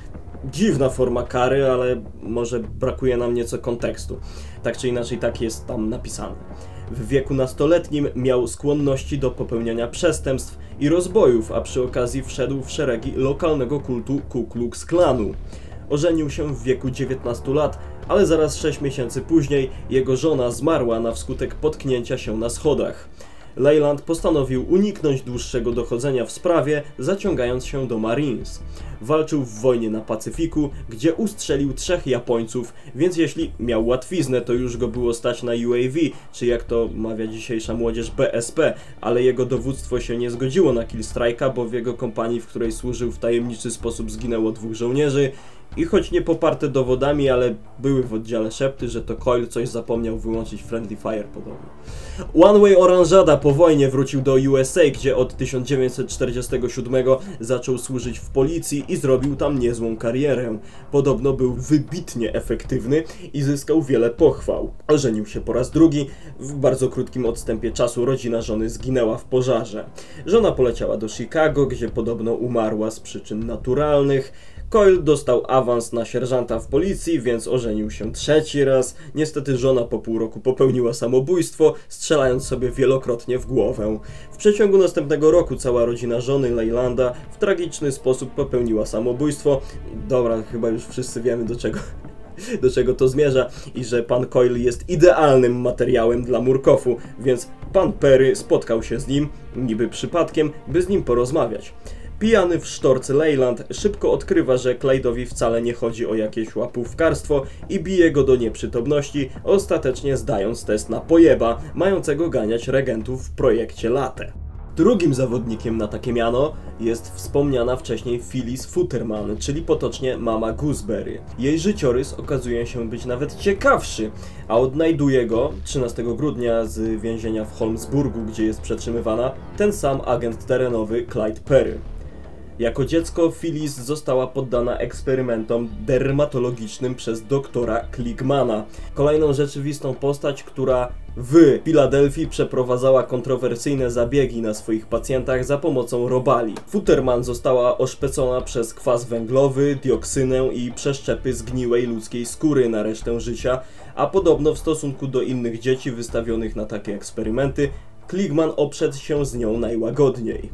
dziwna forma kary, ale może brakuje nam nieco kontekstu. Tak czy inaczej, tak jest tam napisane. W wieku nastoletnim miał skłonności do popełniania przestępstw i rozbojów, a przy okazji wszedł w szeregi lokalnego kultu Ku Klux Klanu. Ożenił się w wieku dziewiętnastu lat, ale zaraz sześć miesięcy później jego żona zmarła na wskutek potknięcia się na schodach. Leyland postanowił uniknąć dłuższego dochodzenia w sprawie, zaciągając się do Marines. Walczył w wojnie na Pacyfiku, gdzie ustrzelił trzech Japońców, więc jeśli miał łatwiznę, to już go było stać na U A V, czy jak to mawia dzisiejsza młodzież B S P, ale jego dowództwo się nie zgodziło na kill strike'a, bo w jego kompanii, w której służył, w tajemniczy sposób zginęło dwóch żołnierzy. I choć nie poparte dowodami, ale były w oddziale szepty, że to Coyle coś zapomniał wyłączyć Friendly Fire podobno. One Way Oranżada po wojnie wrócił do U S A, gdzie od tysiąc dziewięćset czterdziestego siódmego zaczął służyć w policji i zrobił tam niezłą karierę. Podobno był wybitnie efektywny i zyskał wiele pochwał. Ożenił się po raz drugi. W bardzo krótkim odstępie czasu rodzina żony zginęła w pożarze. Żona poleciała do Chicago, gdzie podobno umarła z przyczyn naturalnych. Coyle dostał awans na sierżanta w policji, więc ożenił się trzeci raz. Niestety żona po pół roku popełniła samobójstwo, strzelając sobie wielokrotnie w głowę. W przeciągu następnego roku cała rodzina żony Leylanda w tragiczny sposób popełniła samobójstwo. Dobra, chyba już wszyscy wiemy do czego, do czego to zmierza i że pan Coyle jest idealnym materiałem dla Murkoffu, więc pan Perry spotkał się z nim, niby przypadkiem, by z nim porozmawiać. Pijany w sztorce Leyland szybko odkrywa, że Clyde'owi wcale nie chodzi o jakieś łapówkarstwo i bije go do nieprzytomności, ostatecznie zdając test na pojeba, mającego ganiać regentów w projekcie Latte. Drugim zawodnikiem na takie miano jest wspomniana wcześniej Phyllis Futterman, czyli potocznie Mama Gooseberry. Jej życiorys okazuje się być nawet ciekawszy, a odnajduje go trzynastego grudnia z więzienia w Holmesburgu, gdzie jest przetrzymywana, ten sam agent terenowy Clyde Perry. Jako dziecko Phyllis została poddana eksperymentom dermatologicznym przez doktora Kligmana. Kolejną rzeczywistą postać, która w Filadelfii przeprowadzała kontrowersyjne zabiegi na swoich pacjentach za pomocą robali. Futterman została oszpecona przez kwas węglowy, dioksynę i przeszczepy zgniłej ludzkiej skóry na resztę życia, a podobno w stosunku do innych dzieci wystawionych na takie eksperymenty, Kligman obszedł się z nią najłagodniej.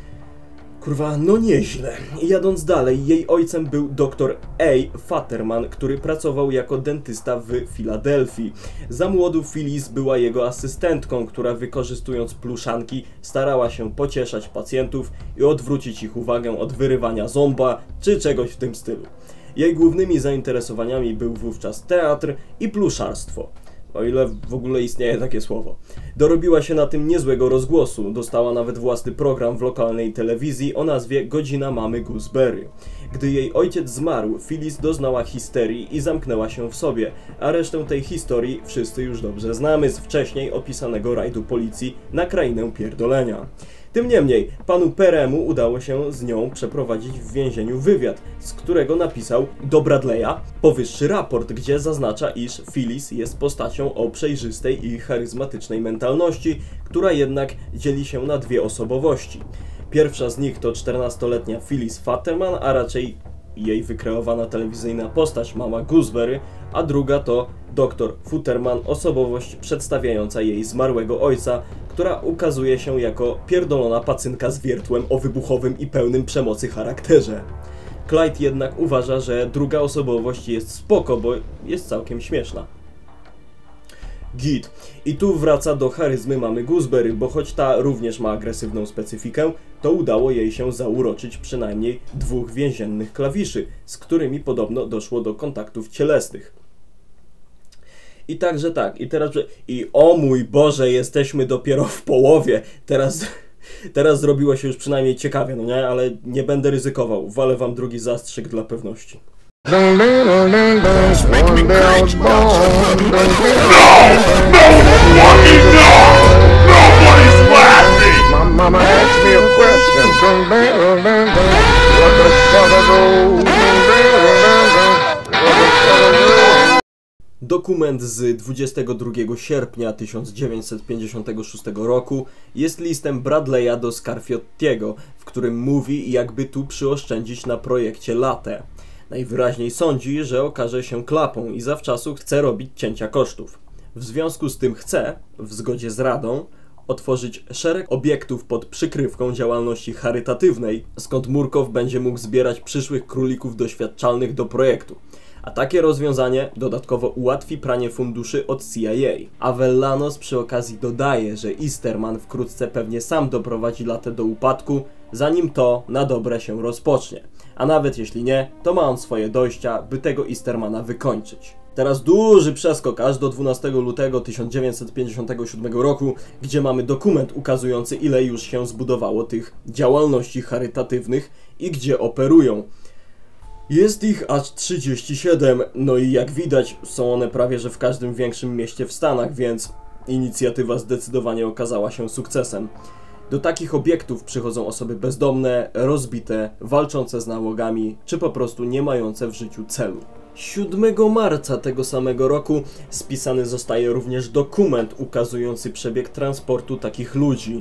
Kurwa, no nieźle. Jadąc dalej, jej ojcem był doktor A. Futterman, który pracował jako dentysta w Filadelfii. Za młodu Phyllis była jego asystentką, która wykorzystując pluszanki starała się pocieszać pacjentów i odwrócić ich uwagę od wyrywania ząba czy czegoś w tym stylu. Jej głównymi zainteresowaniami był wówczas teatr i pluszarstwo. O ile w ogóle istnieje takie słowo. Dorobiła się na tym niezłego rozgłosu, dostała nawet własny program w lokalnej telewizji o nazwie Godzina Mamy Gooseberry. Gdy jej ojciec zmarł, Phyllis doznała histerii i zamknęła się w sobie, a resztę tej historii wszyscy już dobrze znamy z wcześniej opisanego rajdu policji na krainę pierdolenia. Tym niemniej, panu Peremu udało się z nią przeprowadzić w więzieniu wywiad, z którego napisał do Bradley'a powyższy raport, gdzie zaznacza, iż Phyllis jest postacią o przejrzystej i charyzmatycznej mentalności, która jednak dzieli się na dwie osobowości. Pierwsza z nich to czternastoletnia Phyllis Futterman, a raczej jej wykreowana telewizyjna postać Mama Gooseberry, a druga to doktor Futterman, osobowość przedstawiająca jej zmarłego ojca, która ukazuje się jako pierdolona pacynka z wiertłem o wybuchowym i pełnym przemocy charakterze. Clyde jednak uważa, że druga osobowość jest spoko, bo jest całkiem śmieszna. Git. I tu wraca do charyzmy Mamy Gooseberry, bo choć ta również ma agresywną specyfikę, to udało jej się zauroczyć przynajmniej dwóch więziennych klawiszy, z którymi podobno doszło do kontaktów cielesnych. I także tak, i teraz, i o mój Boże, jesteśmy dopiero w połowie, teraz, teraz zrobiło się już przynajmniej ciekawie, no nie, ale nie będę ryzykował, walę wam drugi zastrzyk dla pewności. Mama asked me a question. Dokument z dwudziestego drugiego sierpnia tysiąc dziewięćset pięćdziesiątego szóstego roku jest listem Bradley'a do Scarfiottiego, w którym mówi, jakby tu przyoszczędzić na projekcie Latte. Najwyraźniej sądzi, że okaże się klapą i zawczasu chce robić cięcia kosztów. W związku z tym chce, w zgodzie z Radą, otworzyć szereg obiektów pod przykrywką działalności charytatywnej, skąd Murkow będzie mógł zbierać przyszłych królików doświadczalnych do projektu. A takie rozwiązanie dodatkowo ułatwi pranie funduszy od C I A. Avellanos przy okazji dodaje, że Easterman wkrótce pewnie sam doprowadzi latę do upadku, zanim to na dobre się rozpocznie. A nawet jeśli nie, to ma on swoje dojścia, by tego Eastermana wykończyć. Teraz duży przeskok aż do dwunastego lutego tysiąc dziewięćset pięćdziesiątego siódmego roku, gdzie mamy dokument ukazujący, ile już się zbudowało tych działalności charytatywnych i gdzie operują. Jest ich aż trzydzieści siedem, no i jak widać są one prawie że w każdym większym mieście w Stanach, więc inicjatywa zdecydowanie okazała się sukcesem. Do takich obiektów przychodzą osoby bezdomne, rozbite, walczące z nałogami, czy po prostu nie mające w życiu celu. siódmego marca tego samego roku spisany zostaje również dokument ukazujący przebieg transportu takich ludzi.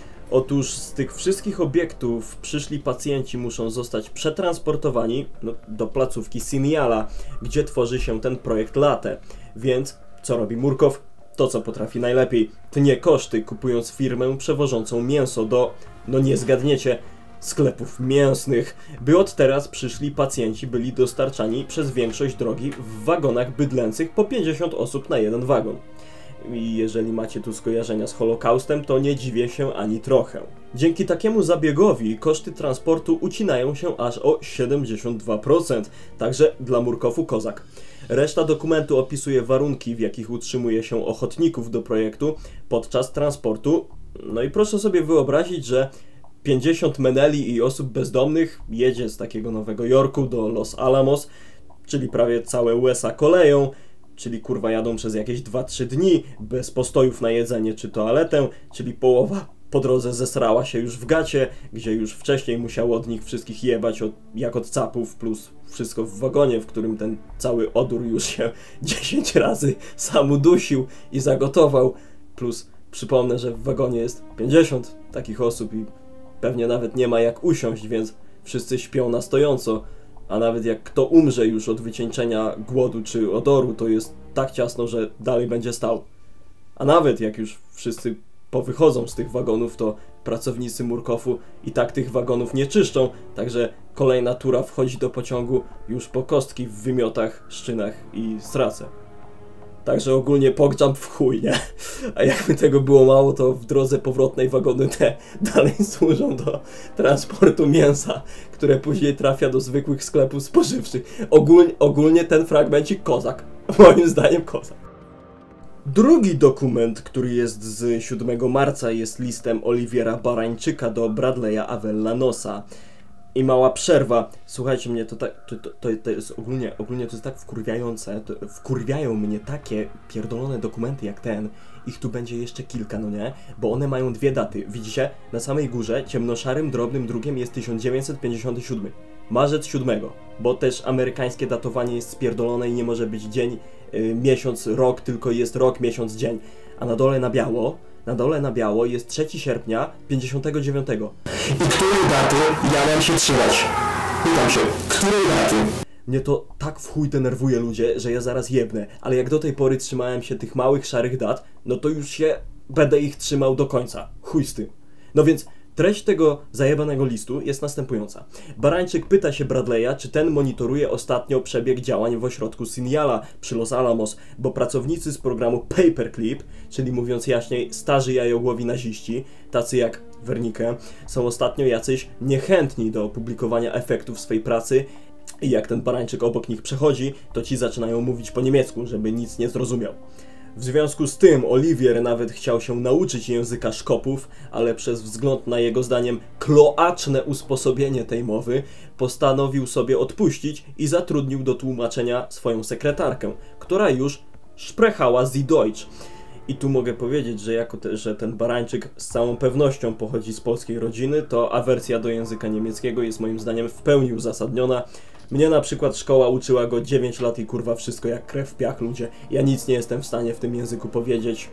Otóż z tych wszystkich obiektów przyszli pacjenci muszą zostać przetransportowani no, do placówki Siniala, gdzie tworzy się ten projekt Latte. Więc co robi Murkow? To co potrafi najlepiej. Tnie koszty, kupując firmę przewożącą mięso do, no nie zgadniecie, sklepów mięsnych, by od teraz przyszli pacjenci byli dostarczani przez większość drogi w wagonach bydlęcych po pięćdziesiąt osób na jeden wagon. I jeżeli macie tu skojarzenia z Holokaustem, to nie dziwię się ani trochę. Dzięki takiemu zabiegowi koszty transportu ucinają się aż o siedemdziesiąt dwa procent, także dla Murkowu kozak. Reszta dokumentu opisuje warunki, w jakich utrzymuje się ochotników do projektu podczas transportu. No i proszę sobie wyobrazić, że pięćdziesiąt meneli i osób bezdomnych jedzie z takiego Nowego Jorku do Los Alamos, czyli prawie całe U S A koleją, czyli kurwa jadą przez jakieś dwa trzy dni, bez postojów na jedzenie czy toaletę, czyli połowa po drodze zesrała się już w gacie, gdzie już wcześniej musiało od nich wszystkich jebać od, jak od capów, plus wszystko w wagonie, w którym ten cały odór już się dziesięć razy sam udusił i zagotował, plus przypomnę, że w wagonie jest pięćdziesiąt takich osób i pewnie nawet nie ma jak usiąść, więc wszyscy śpią na stojąco, a nawet jak kto umrze już od wycieńczenia głodu czy odoru, to jest tak ciasno, że dalej będzie stał. A nawet jak już wszyscy powychodzą z tych wagonów, to pracownicy Murkowu i tak tych wagonów nie czyszczą, także kolejna tura wchodzi do pociągu już po kostki w wymiotach, szczynach i srace. Także ogólnie pogrzeb w chuj, nie? A jakby tego było mało, to w drodze powrotnej wagony te dalej służą do transportu mięsa, które później trafia do zwykłych sklepów spożywczych. Ogólnie, ogólnie ten fragmencik kozak. Moim zdaniem kozak. Drugi dokument, który jest z siódmego marca, jest listem Oliwiera Barańczyka do Bradley'a Avellanosa. I mała przerwa. Słuchajcie mnie, to, tak, to, to, to jest ogólnie, ogólnie to jest tak wkurwiające, to wkurwiają mnie takie pierdolone dokumenty jak ten. Ich tu będzie jeszcze kilka, no nie? Bo one mają dwie daty. Widzicie? Na samej górze ciemnoszarym, drobnym drukiem jest tysiąc dziewięćset pięćdziesiąty siódmy. Marzec siódmego. Bo też amerykańskie datowanie jest spierdolone i nie może być dzień, yy, miesiąc, rok, tylko jest rok, miesiąc, dzień. A na dole na biało Na dole na biało jest trzeciego sierpnia pięćdziesiątego dziewiątego. I której daty ja mam się trzymać? Pytam się, której daty? Mnie to tak w chuj denerwuje, ludzie, że ja zaraz jebnę, ale jak do tej pory trzymałem się tych małych szarych dat, no to już się będę ich trzymał do końca. Chuj z tym. No więc treść tego zajebanego listu jest następująca. Barańczyk pyta się Bradley'a, czy ten monitoruje ostatnio przebieg działań w ośrodku Siniala przy Los Alamos, bo pracownicy z programu Paperclip, czyli mówiąc jaśniej starzy jajogłowi naziści, tacy jak Wernicke, są ostatnio jacyś niechętni do opublikowania efektów swej pracy i jak ten Barańczyk obok nich przechodzi, to ci zaczynają mówić po niemiecku, żeby nic nie zrozumiał. W związku z tym Oliwier nawet chciał się nauczyć języka szkopów, ale przez wzgląd na jego zdaniem kloaczne usposobienie tej mowy postanowił sobie odpuścić i zatrudnił do tłumaczenia swoją sekretarkę, która już sprechała sie Deutsch. I tu mogę powiedzieć, że jako te, że ten Barańczyk z całą pewnością pochodzi z polskiej rodziny, to awersja do języka niemieckiego jest moim zdaniem w pełni uzasadniona. Mnie na przykład szkoła uczyła go dziewięć lat i kurwa wszystko jak krew w piach, ludzie. Ja nic nie jestem w stanie w tym języku powiedzieć.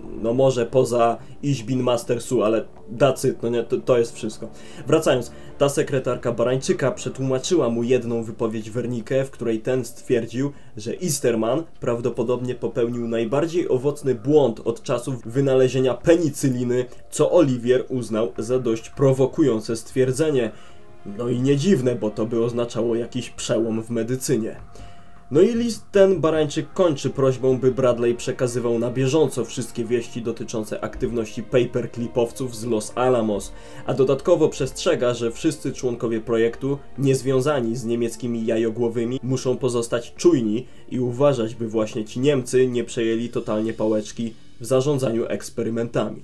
no może poza Iźbin Mastersu, ale that's it, no nie, to, to jest wszystko. Wracając, ta sekretarka Barańczyka przetłumaczyła mu jedną wypowiedź Wernicke, w której ten stwierdził, że Easterman prawdopodobnie popełnił najbardziej owocny błąd od czasów wynalezienia penicyliny, co Olivier uznał za dość prowokujące stwierdzenie. No i nie dziwne, bo to by oznaczało jakiś przełom w medycynie. No i list ten Barańczyk kończy prośbą, by Bradley przekazywał na bieżąco wszystkie wieści dotyczące aktywności paperclipowców z Los Alamos, a dodatkowo przestrzega, że wszyscy członkowie projektu, niezwiązani z niemieckimi jajogłowymi, muszą pozostać czujni i uważać, by właśnie ci Niemcy nie przejęli totalnie pałeczki w zarządzaniu eksperymentami.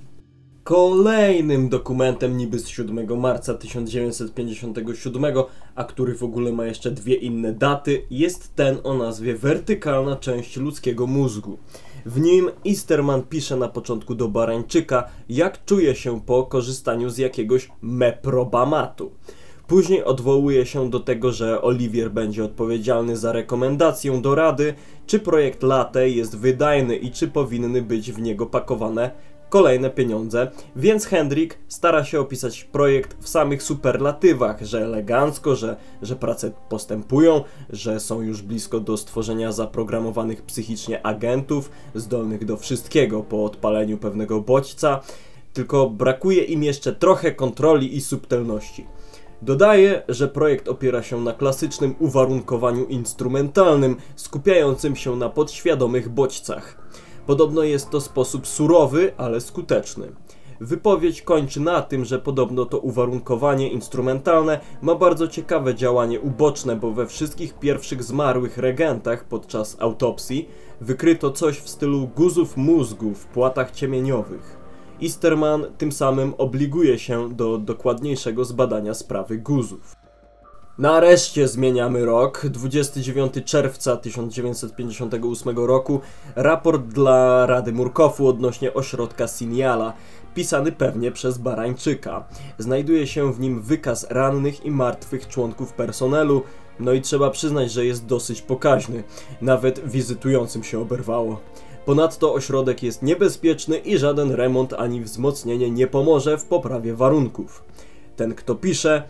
Kolejnym dokumentem niby z siódmego marca tysiąc dziewięćset pięćdziesiątego siódmego, a który w ogóle ma jeszcze dwie inne daty, jest ten o nazwie Wertykalna część ludzkiego mózgu. W nim Easterman pisze na początku do Barańczyka, jak czuje się po korzystaniu z jakiegoś meprobamatu. Później odwołuje się do tego, że Olivier będzie odpowiedzialny za rekomendację do Rady, czy projekt Latte jest wydajny i czy powinny być w niego pakowane kolejne pieniądze, więc Hendrik stara się opisać projekt w samych superlatywach, że elegancko, że, że prace postępują, że są już blisko do stworzenia zaprogramowanych psychicznie agentów, zdolnych do wszystkiego po odpaleniu pewnego bodźca, tylko brakuje im jeszcze trochę kontroli i subtelności. Dodaje, że projekt opiera się na klasycznym uwarunkowaniu instrumentalnym, skupiającym się na podświadomych bodźcach. Podobno jest to sposób surowy, ale skuteczny. Wypowiedź kończy na tym, że podobno to uwarunkowanie instrumentalne ma bardzo ciekawe działanie uboczne, bo we wszystkich pierwszych zmarłych regentach podczas autopsji wykryto coś w stylu guzów mózgu w płatach ciemieniowych. Easterman tym samym obliguje się do dokładniejszego zbadania sprawy guzów. Nareszcie zmieniamy rok, dwudziestego dziewiątego czerwca tysiąc dziewięćset pięćdziesiątego ósmego roku, raport dla Rady Murkowu odnośnie ośrodka Siniala, pisany pewnie przez Barańczyka. Znajduje się w nim wykaz rannych i martwych członków personelu, no i trzeba przyznać, że jest dosyć pokaźny, nawet wizytującym się oberwało. Ponadto ośrodek jest niebezpieczny i żaden remont ani wzmocnienie nie pomoże w poprawie warunków. Ten, kto pisze,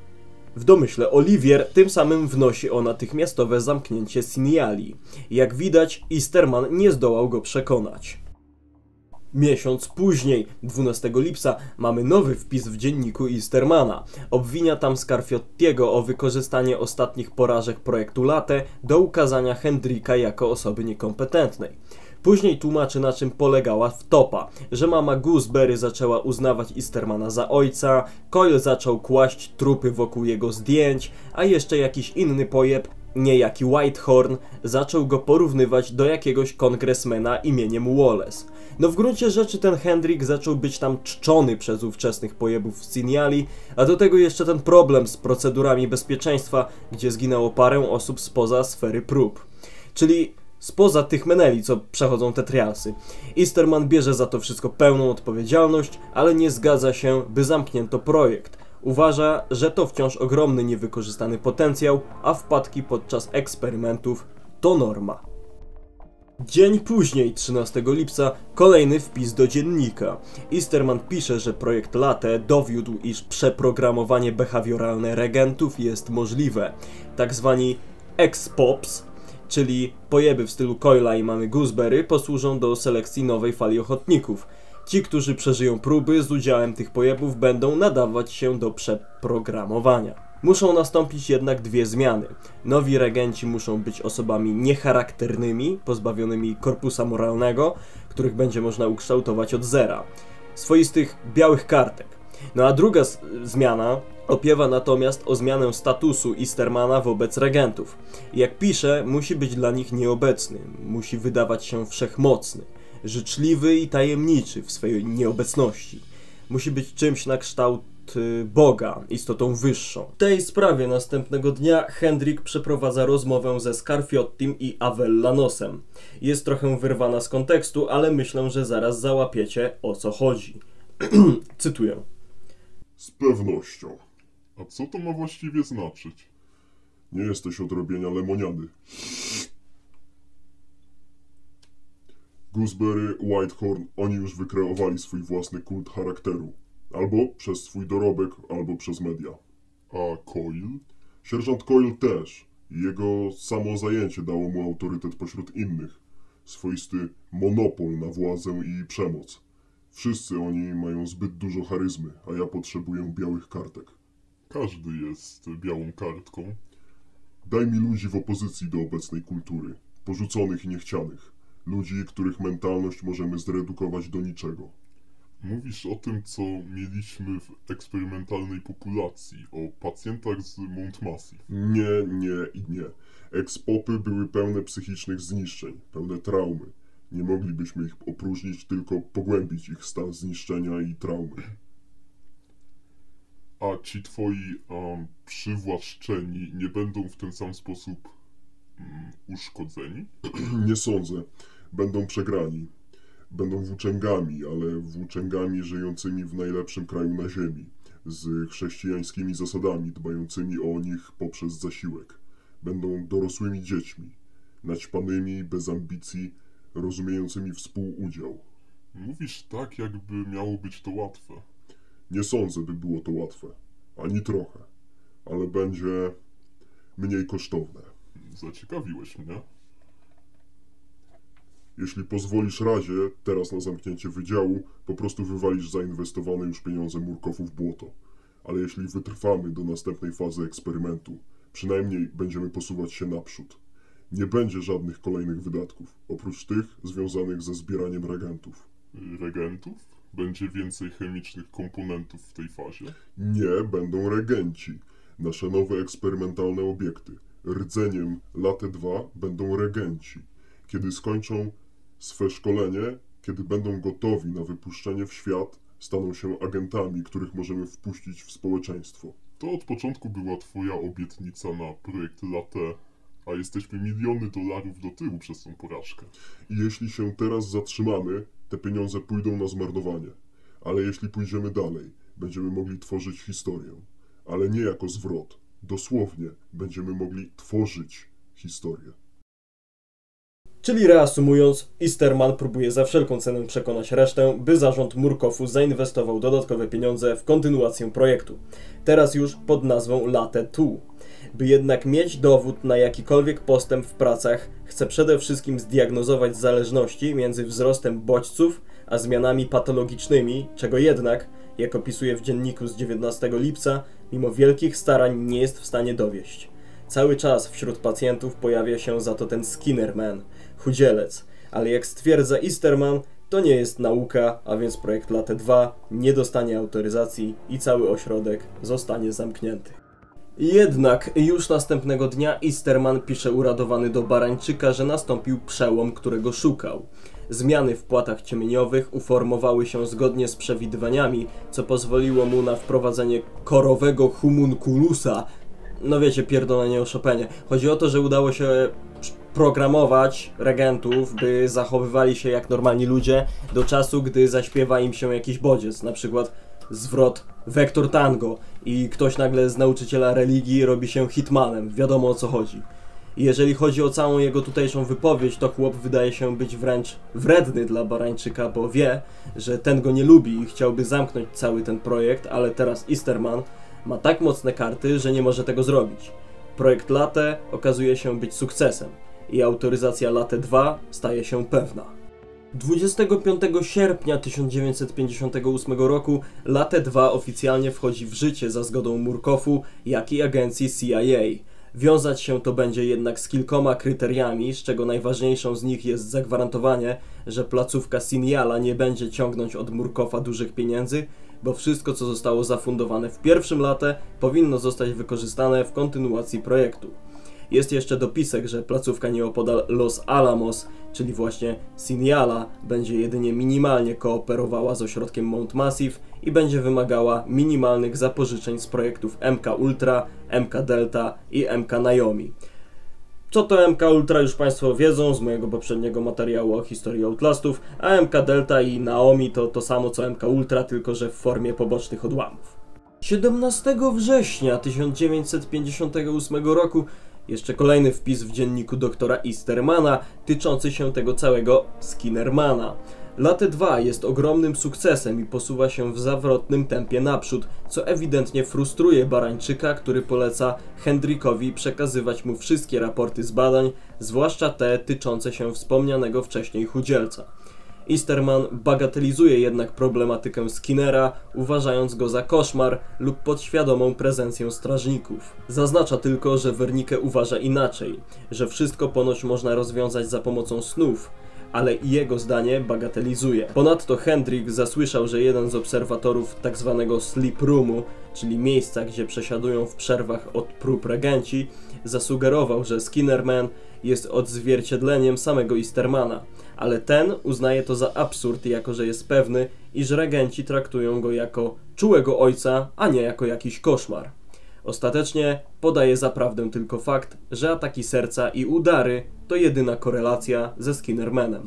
w domyśle Olivier, tym samym wnosi o natychmiastowe zamknięcie Siniali. Jak widać, Easterman nie zdołał go przekonać. Miesiąc później, dwunastego lipca, mamy nowy wpis w dzienniku Eastermana. Obwinia tam Scarfiottiego o wykorzystanie ostatnich porażek projektu Latte do ukazania Hendrika jako osoby niekompetentnej. Później tłumaczy, na czym polegała wtopa, że mama Gooseberry zaczęła uznawać Eastermana za ojca, Coyle zaczął kłaść trupy wokół jego zdjęć, a jeszcze jakiś inny pojeb, niejaki Whitehorn, zaczął go porównywać do jakiegoś kongresmena imieniem Wallace. No w gruncie rzeczy ten Hendrik zaczął być tam czczony przez ówczesnych pojebów w Siniali, a do tego jeszcze ten problem z procedurami bezpieczeństwa, gdzie zginęło parę osób spoza sfery prób. Czyli spoza tych meneli, co przechodzą te trialsy. Easterman bierze za to wszystko pełną odpowiedzialność, ale nie zgadza się, by zamknięto projekt. Uważa, że to wciąż ogromny niewykorzystany potencjał, a wpadki podczas eksperymentów to norma. Dzień później, trzynastego lipca, kolejny wpis do dziennika. Easterman pisze, że projekt Latte dowiódł, iż przeprogramowanie behawioralne regentów jest możliwe. Tak zwani ex-pops, czyli pojeby w stylu Coyla i mamy Gooseberry, posłużą do selekcji nowej fali ochotników. Ci, którzy przeżyją próby z udziałem tych pojebów, będą nadawać się do przeprogramowania. Muszą nastąpić jednak dwie zmiany. Nowi regenci muszą być osobami niecharakternymi, pozbawionymi korpusa moralnego, których będzie można ukształtować od zera. Swoistych białych kartek. No a druga zmiana opiewa natomiast o zmianę statusu Eastermana wobec regentów. Jak pisze, musi być dla nich nieobecny, musi wydawać się wszechmocny, życzliwy i tajemniczy w swojej nieobecności. Musi być czymś na kształt Boga, istotą wyższą. W tej sprawie następnego dnia Hendrik przeprowadza rozmowę ze Scarfiottim i Avellanosem. Jest trochę wyrwana z kontekstu, ale myślę, że zaraz załapiecie, o co chodzi. Cytuję. Z pewnością. A co to ma właściwie znaczyć? Nie jesteś od robienia lemoniady. Gooseberry, Whitehorn, oni już wykreowali swój własny kult charakteru. Albo przez swój dorobek, albo przez media. A Coil? Sierżant Coil też. Jego samo zajęcie dało mu autorytet pośród innych. Swoisty monopol na władzę i przemoc. Wszyscy oni mają zbyt dużo charyzmy, a ja potrzebuję białych kartek. Każdy jest białą kartką. Daj mi ludzi w opozycji do obecnej kultury. Porzuconych i niechcianych. Ludzi, których mentalność możemy zredukować do niczego. Mówisz o tym, co mieliśmy w eksperymentalnej populacji, o pacjentach z Mount Massive. Nie, nie i nie. Ekspopy były pełne psychicznych zniszczeń, pełne traumy. Nie moglibyśmy ich opróżnić, tylko pogłębić ich stan zniszczenia i traumy. A ci twoi um, przywłaszczeni nie będą w ten sam sposób um, uszkodzeni? Nie sądzę. Będą przegrani. Będą włóczęgami, ale włóczęgami żyjącymi w najlepszym kraju na ziemi, z chrześcijańskimi zasadami, dbającymi o nich poprzez zasiłek. Będą dorosłymi dziećmi, naćpanymi, bez ambicji, rozumiejącymi współudział. Mówisz tak, jakby miało być to łatwe. Nie sądzę, by było to łatwe. Ani trochę. Ale będzie mniej kosztowne. Zaciekawiłeś mnie. Jeśli pozwolisz Radzie, teraz na zamknięcie wydziału, po prostu wywalisz zainwestowane już pieniądze Murkowu w błoto. Ale jeśli wytrwamy do następnej fazy eksperymentu, przynajmniej będziemy posuwać się naprzód. Nie będzie żadnych kolejnych wydatków, oprócz tych związanych ze zbieraniem regentów. Regentów? Będzie więcej chemicznych komponentów w tej fazie? Nie, będą regenci. Nasze nowe eksperymentalne obiekty. Rdzeniem Late dwa będą regenci. Kiedy skończą swe szkolenie, kiedy będą gotowi na wypuszczenie w świat, staną się agentami, których możemy wpuścić w społeczeństwo. To od początku była twoja obietnica na projekt Late, a jesteśmy miliony dolarów do tyłu przez tą porażkę. I jeśli się teraz zatrzymamy, te pieniądze pójdą na zmarnowanie. Ale jeśli pójdziemy dalej, będziemy mogli tworzyć historię. Ale nie jako zwrot. Dosłownie będziemy mogli tworzyć historię. Czyli reasumując, Easterman próbuje za wszelką cenę przekonać resztę, by zarząd Murkowu zainwestował dodatkowe pieniądze w kontynuację projektu. Teraz już pod nazwą Late dwa. By jednak mieć dowód na jakikolwiek postęp w pracach, chce przede wszystkim zdiagnozować zależności między wzrostem bodźców a zmianami patologicznymi, czego jednak, jak opisuje w dzienniku z dziewiętnastego lipca, mimo wielkich starań nie jest w stanie dowieść. Cały czas wśród pacjentów pojawia się za to ten Skinnerman, chudzielec, ale jak stwierdza Easterman, to nie jest nauka, a więc projekt Late dwa nie dostanie autoryzacji i cały ośrodek zostanie zamknięty. Jednak już następnego dnia Easterman pisze uradowany do Barańczyka, że nastąpił przełom, którego szukał. Zmiany w płatach ciemieniowych uformowały się zgodnie z przewidywaniami, co pozwoliło mu na wprowadzenie korowego humunculusa. No wiecie, pierdolenie o Chopinie. Chodzi o to, że udało się programować regentów, by zachowywali się jak normalni ludzie do czasu, gdy zaśpiewa im się jakiś bodziec, na przykład zwrot Vector Tango i ktoś nagle z nauczyciela religii robi się hitmanem, wiadomo o co chodzi. I jeżeli chodzi o całą jego tutejszą wypowiedź, to chłop wydaje się być wręcz wredny dla Barańczyka, bo wie, że ten go nie lubi i chciałby zamknąć cały ten projekt, ale teraz Easterman ma tak mocne karty, że nie może tego zrobić. Projekt Late okazuje się być sukcesem i autoryzacja Late dwa staje się pewna. dwudziestego piątego sierpnia tysiąc dziewięćset pięćdziesiątego ósmego roku Late dwa oficjalnie wchodzi w życie za zgodą Murkowu, jak i agencji C I A. Wiązać się to będzie jednak z kilkoma kryteriami, z czego najważniejszą z nich jest zagwarantowanie, że placówka Siniala nie będzie ciągnąć od Murkowa dużych pieniędzy, bo wszystko, co zostało zafundowane w pierwszym Late, powinno zostać wykorzystane w kontynuacji projektu. Jest jeszcze dopisek, że placówka nieopodal Los Alamos, czyli właśnie Siniala, będzie jedynie minimalnie kooperowała z ośrodkiem Mount Massive i będzie wymagała minimalnych zapożyczeń z projektów M K Ultra, M K Delta i M K Naomi. Co to M K Ultra już Państwo wiedzą z mojego poprzedniego materiału o historii Outlastów, a M K Delta i Naomi to to samo co M K Ultra, tylko że w formie pobocznych odłamów. siedemnastego września tysiąc dziewięćset pięćdziesiątego ósmego roku Jeszcze kolejny wpis w dzienniku doktora Eastermana tyczący się tego całego Skinnermana. Latte dwa jest ogromnym sukcesem i posuwa się w zawrotnym tempie naprzód, co ewidentnie frustruje Barańczyka, który poleca Hendrickowi przekazywać mu wszystkie raporty z badań, zwłaszcza te tyczące się wspomnianego wcześniej chudzielca. Easterman bagatelizuje jednak problematykę Skinnera, uważając go za koszmar lub podświadomą prezencję strażników. Zaznacza tylko, że Wernicke uważa inaczej, że wszystko ponoć można rozwiązać za pomocą snów, ale i jego zdanie bagatelizuje. Ponadto Hendrick zasłyszał, że jeden z obserwatorów tzw. sleep roomu, czyli miejsca, gdzie przesiadują w przerwach od prób regenci, zasugerował, że Skinnerman jest odzwierciedleniem samego Eastermana, ale ten uznaje to za absurd, jako że jest pewny, iż regenci traktują go jako czułego ojca, a nie jako jakiś koszmar. Ostatecznie podaje za prawdę tylko fakt, że ataki serca i udary to jedyna korelacja ze Skinnermanem.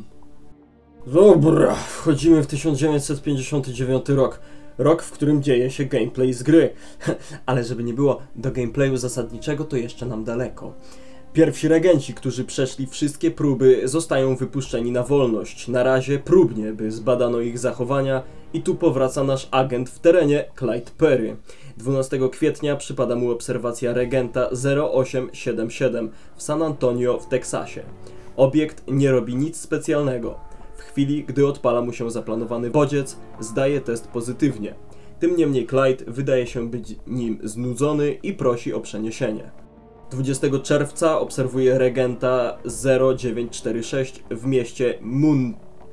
Dobra, wchodzimy w tysiąc dziewięćset pięćdziesiąty dziewiąty rok. Rok, w którym dzieje się gameplay z gry. Ale żeby nie było, do gameplayu zasadniczego to jeszcze nam daleko. Pierwsi regenci, którzy przeszli wszystkie próby, zostają wypuszczeni na wolność. Na razie próbnie, by zbadano ich zachowania i tu powraca nasz agent w terenie, Clyde Perry. dwunastego kwietnia przypada mu obserwacja regenta zero osiem siedem siedem w San Antonio w Teksasie. Obiekt nie robi nic specjalnego. W chwili, gdy odpala mu się zaplanowany bodziec, zdaje test pozytywnie. Tym niemniej Clyde wydaje się być nim znudzony i prosi o przeniesienie. dwudziestego czerwca obserwuje regenta zero dziewięć cztery sześć w mieście Mun...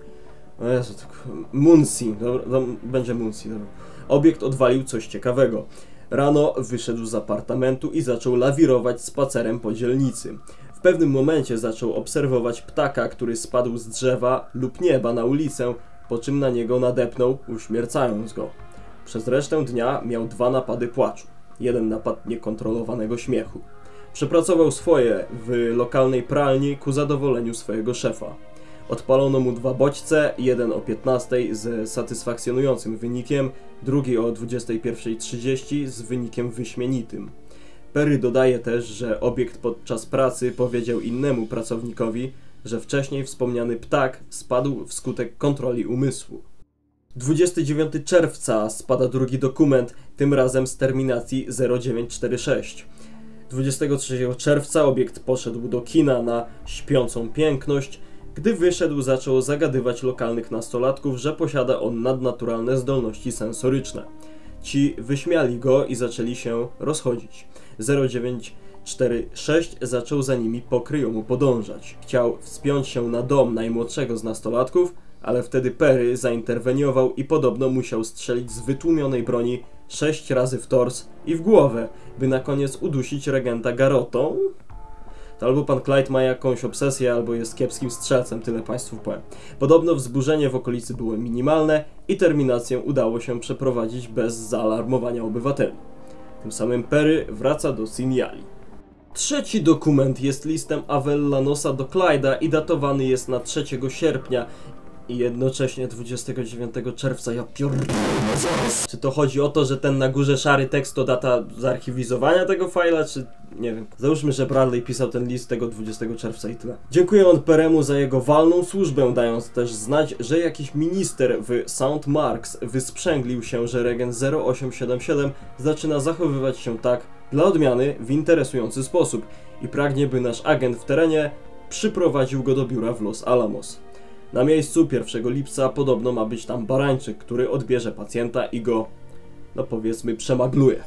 O Jezu, tak... Muncie, dobra, dobra, będzie Muncie, dobra. Obiekt odwalił coś ciekawego. Rano wyszedł z apartamentu i zaczął lawirować spacerem po dzielnicy. W pewnym momencie zaczął obserwować ptaka, który spadł z drzewa lub nieba na ulicę, po czym na niego nadepnął, uśmiercając go. Przez resztę dnia miał dwa napady płaczu. Jeden napad niekontrolowanego śmiechu. Przepracował swoje w lokalnej pralni ku zadowoleniu swojego szefa. Odpalono mu dwa bodźce, jeden o piętnastej z satysfakcjonującym wynikiem, drugi o dwudziestej pierwszej trzydzieści z wynikiem wyśmienitym. Perry dodaje też, że obiekt podczas pracy powiedział innemu pracownikowi, że wcześniej wspomniany ptak spadł wskutek kontroli umysłu. dwudziestego dziewiątego czerwca spada drugi dokument, tym razem z terminacji zero dziewięć cztery sześć. dwudziestego trzeciego czerwca obiekt poszedł do kina na Śpiącą Piękność. Gdy wyszedł, zaczął zagadywać lokalnych nastolatków, że posiada on nadnaturalne zdolności sensoryczne. Ci wyśmiali go i zaczęli się rozchodzić. zero dziewięć cztery sześć zaczął za nimi po kryjomu podążać. Chciał wspiąć się na dom najmłodszego z nastolatków, ale wtedy Perry zainterweniował i podobno musiał strzelić z wytłumionej broni sześć razy w tors i w głowę, by na koniec udusić regenta garotą. To albo pan Clyde ma jakąś obsesję, albo jest kiepskim strzelcem, tyle państwu powiem. Podobno wzburzenie w okolicy było minimalne i terminację udało się przeprowadzić bez zaalarmowania obywateli. Tym samym Perry wraca do Siniali. Trzeci dokument jest listem Avellanosa do Clyda i datowany jest na trzeciego sierpnia i jednocześnie dwudziestego dziewiątego czerwca. Ja pierdolę. Czy to chodzi o to, że ten na górze szary tekst to data zarchiwizowania tego fajla, czy nie wiem. Załóżmy, że Bradley pisał ten list tego dwudziestego czerwca i tyle. Dziękuję on Peremu za jego walną służbę, dając też znać, że jakiś minister w Saint Marks wysprzęglił się, że regent zero osiem siedem siedem zaczyna zachowywać się tak, dla odmiany, w interesujący sposób i pragnie, by nasz agent w terenie przyprowadził go do biura w Los Alamos. Na miejscu pierwszego lipca podobno ma być tam Barańczyk, który odbierze pacjenta i go, no powiedzmy, przemagluje.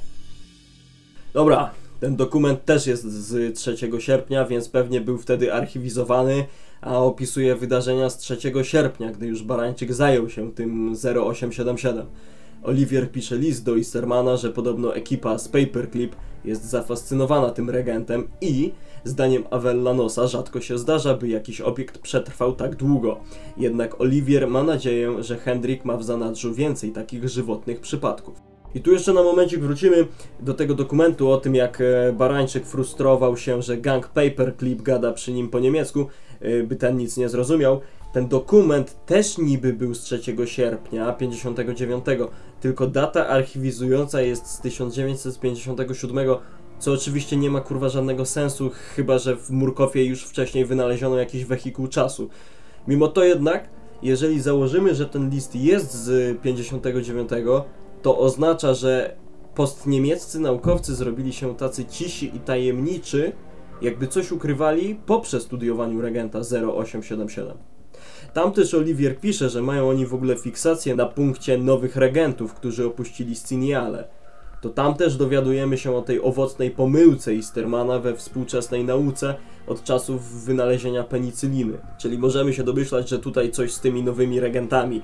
Dobra, ten dokument też jest z trzeciego sierpnia, więc pewnie był wtedy archiwizowany, a opisuje wydarzenia z trzeciego sierpnia, gdy już Barańczyk zajął się tym zero osiem siedem siedem. Olivier pisze list do Eastermana, że podobno ekipa z Paperclip jest zafascynowana tym regentem i, zdaniem Avellanosa, rzadko się zdarza, by jakiś obiekt przetrwał tak długo. Jednak Olivier ma nadzieję, że Hendrick ma w zanadrzu więcej takich żywotnych przypadków. I tu jeszcze na momencik wrócimy do tego dokumentu o tym, jak Barańczyk frustrował się, że gang Paperclip gada przy nim po niemiecku, by ten nic nie zrozumiał. Ten dokument też niby był z trzeciego sierpnia pięćdziesiątego dziewiątego, tylko data archiwizująca jest z tysiąc dziewięćset pięćdziesiątego siódmego Co oczywiście nie ma kurwa żadnego sensu, chyba że w Murkowie już wcześniej wynaleziono jakiś wehikuł czasu. Mimo to jednak, jeżeli założymy, że ten list jest z pięćdziesiątego dziewiątego, to oznacza, że postniemieccy naukowcy zrobili się tacy cisi i tajemniczy, jakby coś ukrywali po przestudiowaniu regenta zero osiem siedem siedem. Tam też Olivier pisze, że mają oni w ogóle fiksację na punkcie nowych regentów, którzy opuścili Sciniale. To tam też dowiadujemy się o tej owocnej pomyłce Eastermana we współczesnej nauce od czasów wynalezienia penicyliny. Czyli możemy się domyślać, że tutaj coś z tymi nowymi regentami,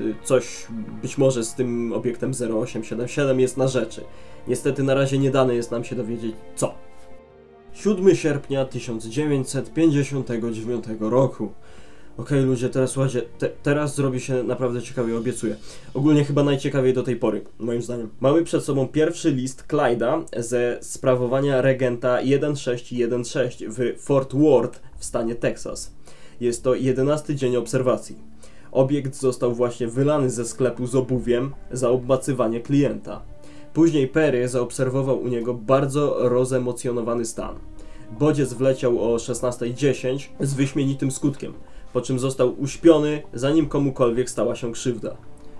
coś być może z tym obiektem zero osiem siedem siedem jest na rzeczy. Niestety na razie nie dane jest nam się dowiedzieć co. siódmego sierpnia tysiąc dziewięćset pięćdziesiątego dziewiątego roku. Okej, okay, ludzie, teraz słuchajcie, te, teraz zrobi się naprawdę ciekawie, obiecuję. Ogólnie chyba najciekawiej do tej pory, moim zdaniem. Mamy przed sobą pierwszy list Clyda ze sprawowania regenta jeden sześć jeden sześć w Fort Worth w stanie Teksas. Jest to jedenasty dzień obserwacji. Obiekt został właśnie wylany ze sklepu z obuwiem za obmacywanie klienta. Później Perry zaobserwował u niego bardzo rozemocjonowany stan. Bodziec wleciał o szesnasta dziesięć z wyśmienitym skutkiem, po czym został uśpiony, zanim komukolwiek stała się krzywda.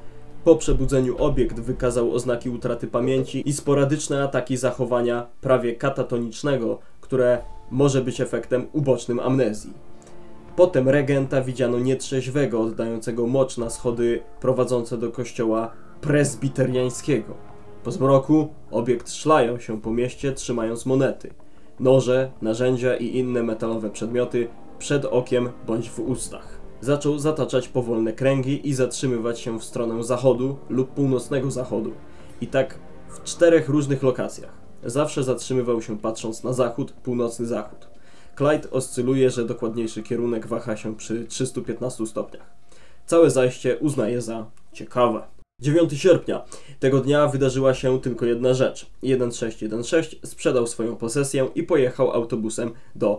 Po przebudzeniu obiekt wykazał oznaki utraty pamięci i sporadyczne ataki zachowania prawie katatonicznego, które może być efektem ubocznym amnezji. Potem regenta widziano nietrzeźwego, oddającego mocz na schody prowadzące do kościoła prezbiteriańskiego. Po zmroku obiekt szlajał się po mieście, trzymając monety, noże, narzędzia i inne metalowe przedmioty przed okiem bądź w ustach. Zaczął zataczać powolne kręgi i zatrzymywać się w stronę zachodu lub północnego zachodu. I tak w czterech różnych lokacjach. Zawsze zatrzymywał się patrząc na zachód, północny zachód. Clyde oscyluje, że dokładniejszy kierunek waha się przy trzystu piętnastu stopniach. Całe zajście uznaje za ciekawe. dziewiątego sierpnia. Tego dnia wydarzyła się tylko jedna rzecz. jeden sześć jeden sześć sprzedał swoją posesję i pojechał autobusem do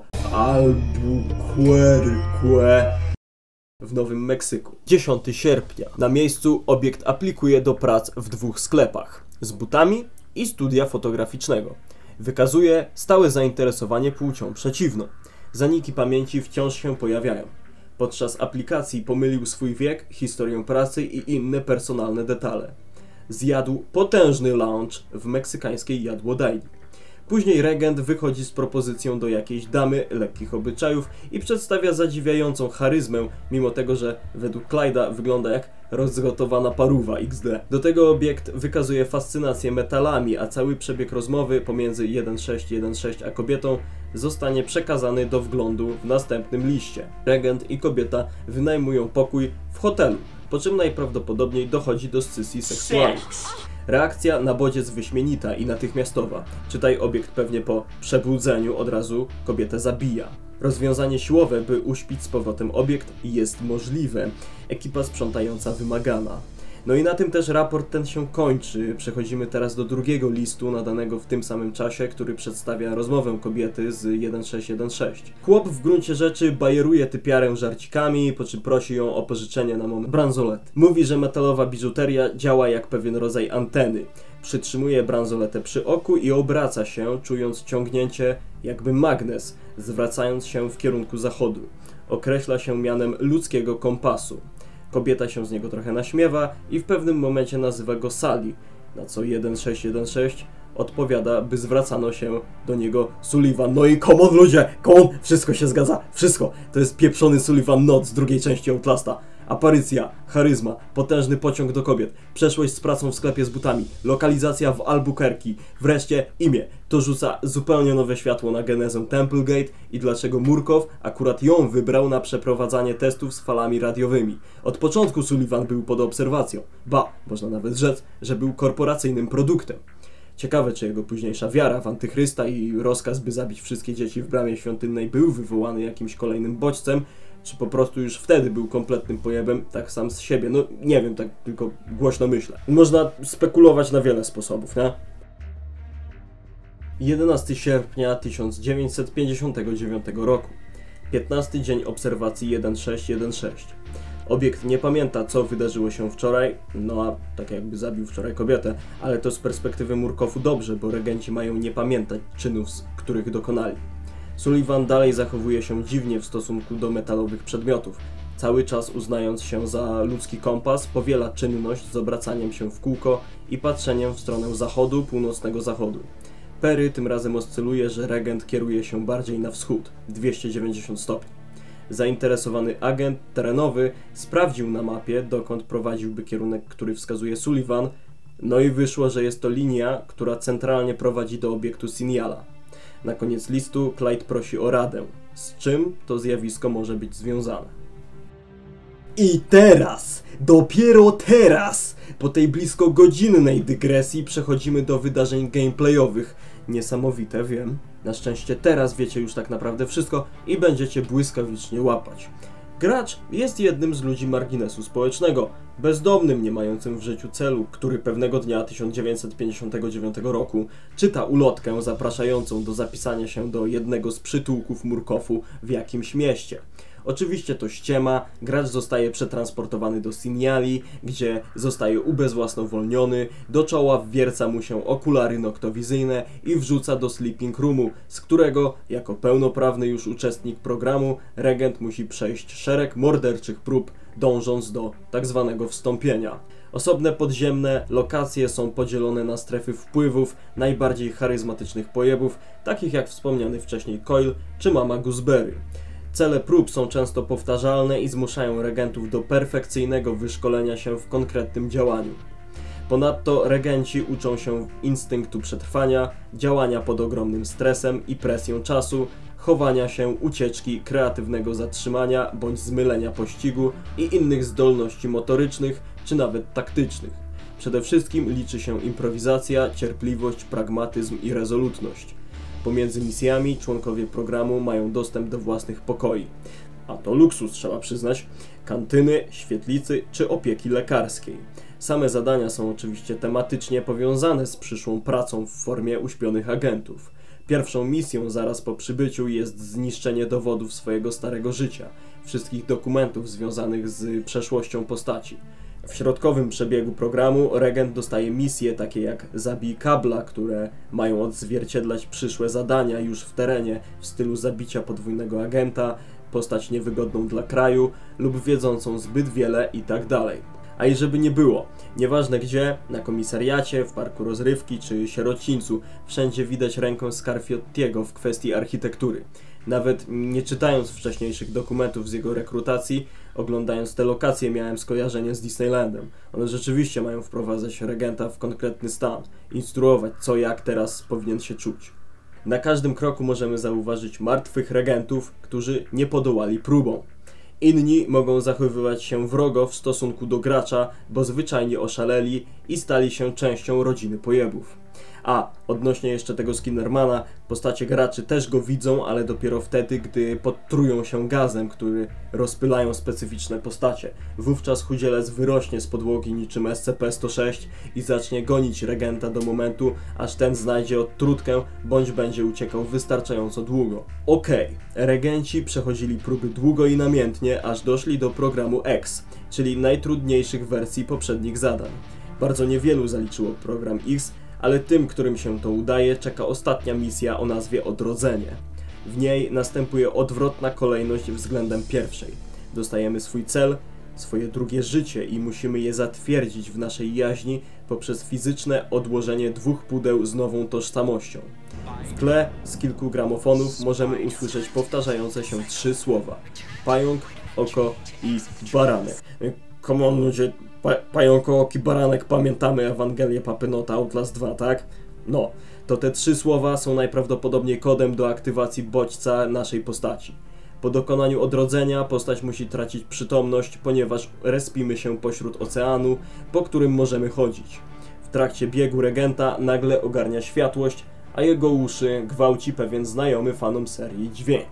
Albuquerque w Nowym Meksyku. dziesiątego sierpnia. Na miejscu obiekt aplikuje do prac w dwóch sklepach. Z butami i studia fotograficznego. Wykazuje stałe zainteresowanie płcią przeciwną. Zaniki pamięci wciąż się pojawiają. Podczas aplikacji pomylił swój wiek, historię pracy i inne personalne detale. Zjadł potężny lunch w meksykańskiej jadłodajni. Później regent wychodzi z propozycją do jakiejś damy lekkich obyczajów i przedstawia zadziwiającą charyzmę, mimo tego, że według Clyda wygląda jak rozgotowana parówa iks de. Do tego obiekt wykazuje fascynację metalami, a cały przebieg rozmowy pomiędzy jeden sześć jeden sześć a kobietą zostanie przekazany do wglądu w następnym liście. Regent i kobieta wynajmują pokój w hotelu, po czym najprawdopodobniej dochodzi do scysji seksualnej. Reakcja na bodziec wyśmienita i natychmiastowa. Czytaj, obiekt pewnie po przebudzeniu od razu kobietę zabija. Rozwiązanie siłowe, by uśpić z powrotem obiekt, jest możliwe. Ekipa sprzątająca wymagana. No i na tym też raport ten się kończy. Przechodzimy teraz do drugiego listu nadanego w tym samym czasie, który przedstawia rozmowę kobiety z jeden sześć jeden sześć. Chłop w gruncie rzeczy bajeruje typiarę żarcikami, po czym prosi ją o pożyczenie na moment bransolet. Mówi, że metalowa biżuteria działa jak pewien rodzaj anteny. Przytrzymuje bransoletę przy oku i obraca się, czując ciągnięcie jakby magnes, zwracając się w kierunku zachodu. Określa się mianem ludzkiego kompasu. Kobieta się z niego trochę naśmiewa i w pewnym momencie nazywa go Sally, na co jeden sześć jeden sześć odpowiada, by zwracano się do niego Sullivan. No i come on ludzie, come on, wszystko się zgadza, wszystko. To jest pieprzony Sullivan Not z drugiej części Outlasta. Aparycja, charyzma, potężny pociąg do kobiet, przeszłość z pracą w sklepie z butami, lokalizacja w Albuquerque, wreszcie imię. To rzuca zupełnie nowe światło na genezę Templegate i dlaczego Murkow akurat ją wybrał na przeprowadzanie testów z falami radiowymi. Od początku Sullivan był pod obserwacją, ba, można nawet rzec, że był korporacyjnym produktem. Ciekawe, czy jego późniejsza wiara w antychrysta i rozkaz, by zabić wszystkie dzieci w bramie świątynnej był wywołany jakimś kolejnym bodźcem, czy po prostu już wtedy był kompletnym pojebem, tak sam z siebie. No nie wiem, tak tylko głośno myślę. Można spekulować na wiele sposobów, nie? jedenastego sierpnia tysiąc dziewięćset pięćdziesiątego dziewiątego roku. piętnasty dzień obserwacji jeden sześć jeden sześć. Obiekt nie pamięta, co wydarzyło się wczoraj, no a tak jakby zabił wczoraj kobietę, ale to z perspektywy Murkofu dobrze, bo regenci mają nie pamiętać czynów, których dokonali. Sullivan dalej zachowuje się dziwnie w stosunku do metalowych przedmiotów. Cały czas uznając się za ludzki kompas, powiela czynność z obracaniem się w kółko i patrzeniem w stronę zachodu, północnego zachodu. Perry tym razem oscyluje, że regent kieruje się bardziej na wschód, dwieście dziewięćdziesiąt stopni. Zainteresowany agent terenowy sprawdził na mapie, dokąd prowadziłby kierunek, który wskazuje Sullivan, no i wyszło, że jest to linia, która centralnie prowadzi do obiektu Siniala. Na koniec listu Clyde prosi o radę, z czym to zjawisko może być związane. I teraz, dopiero teraz, po tej blisko godzinnej dygresji przechodzimy do wydarzeń gameplayowych. Niesamowite, wiem. Na szczęście teraz wiecie już tak naprawdę wszystko i będziecie błyskawicznie łapać. Gracz jest jednym z ludzi marginesu społecznego, bezdomnym, nie mającym w życiu celu, który pewnego dnia tysiąc dziewięćset pięćdziesiątego dziewiątego roku czyta ulotkę zapraszającą do zapisania się do jednego z przytułków Murkofu w jakimś mieście. Oczywiście to ściema, gracz zostaje przetransportowany do Siniali, gdzie zostaje ubezwłasnowolniony, do czoła wwierca mu się okulary noktowizyjne i wrzuca do sleeping roomu, z którego, jako pełnoprawny już uczestnik programu, regent musi przejść szereg morderczych prób, dążąc do tak zwanego wstąpienia. Osobne podziemne lokacje są podzielone na strefy wpływów najbardziej charyzmatycznych pojebów, takich jak wspomniany wcześniej Coil czy Mama Gooseberry. Cele prób są często powtarzalne i zmuszają regentów do perfekcyjnego wyszkolenia się w konkretnym działaniu. Ponadto regenci uczą się instynktu przetrwania, działania pod ogromnym stresem i presją czasu, chowania się, ucieczki, kreatywnego zatrzymania bądź zmylenia pościgu i innych zdolności motorycznych czy nawet taktycznych. Przede wszystkim liczy się improwizacja, cierpliwość, pragmatyzm i rezolutność. Pomiędzy misjami członkowie programu mają dostęp do własnych pokoi. A to luksus, trzeba przyznać, kantyny, świetlicy czy opieki lekarskiej. Same zadania są oczywiście tematycznie powiązane z przyszłą pracą w formie uśpionych agentów. Pierwszą misją zaraz po przybyciu jest zniszczenie dowodów swojego starego życia, wszystkich dokumentów związanych z przeszłością postaci. W środkowym przebiegu programu regent dostaje misje takie jak zabij kabla, które mają odzwierciedlać przyszłe zadania już w terenie w stylu zabicia podwójnego agenta, postać niewygodną dla kraju lub wiedzącą zbyt wiele itd. A i żeby nie było, nieważne gdzie, na komisariacie, w parku rozrywki czy sierocińcu, wszędzie widać rękę Scarfiottiego w kwestii architektury. Nawet nie czytając wcześniejszych dokumentów z jego rekrutacji, oglądając te lokacje miałem skojarzenie z Disneylandem. One rzeczywiście mają wprowadzać regenta w konkretny stan, instruować co jak teraz powinien się czuć. Na każdym kroku możemy zauważyć martwych regentów, którzy nie podołali próbom. Inni mogą zachowywać się wrogo w stosunku do gracza, bo zwyczajnie oszaleli i stali się częścią rodziny pojebów. A, odnośnie jeszcze tego Skinnermana, postacie graczy też go widzą, ale dopiero wtedy, gdy podtrują się gazem, który rozpylają specyficzne postacie. Wówczas chudzielec wyrośnie z podłogi niczym S C P sto sześć i zacznie gonić regenta do momentu, aż ten znajdzie odtrutkę, bądź będzie uciekał wystarczająco długo. Okej, okay. Regenci przechodzili próby długo i namiętnie, aż doszli do programu X, czyli najtrudniejszych wersji poprzednich zadań. Bardzo niewielu zaliczyło program X, ale tym, którym się to udaje, czeka ostatnia misja o nazwie Odrodzenie. W niej następuje odwrotna kolejność względem pierwszej. Dostajemy swój cel, swoje drugie życie i musimy je zatwierdzić w naszej jaźni poprzez fizyczne odłożenie dwóch pudeł z nową tożsamością. W tle z kilku gramofonów możemy usłyszeć powtarzające się trzy słowa: pająk, oko i baranek. Come on, ludzie, pa pająko, oki, baranek, pamiętamy Ewangelię Papynota, Outlast dwa, tak? No, to te trzy słowa są najprawdopodobniej kodem do aktywacji bodźca naszej postaci. Po dokonaniu odrodzenia postać musi tracić przytomność, ponieważ respimy się pośród oceanu, po którym możemy chodzić. W trakcie biegu regenta nagle ogarnia światłość, a jego uszy gwałci pewien znajomy fanom serii dźwięk.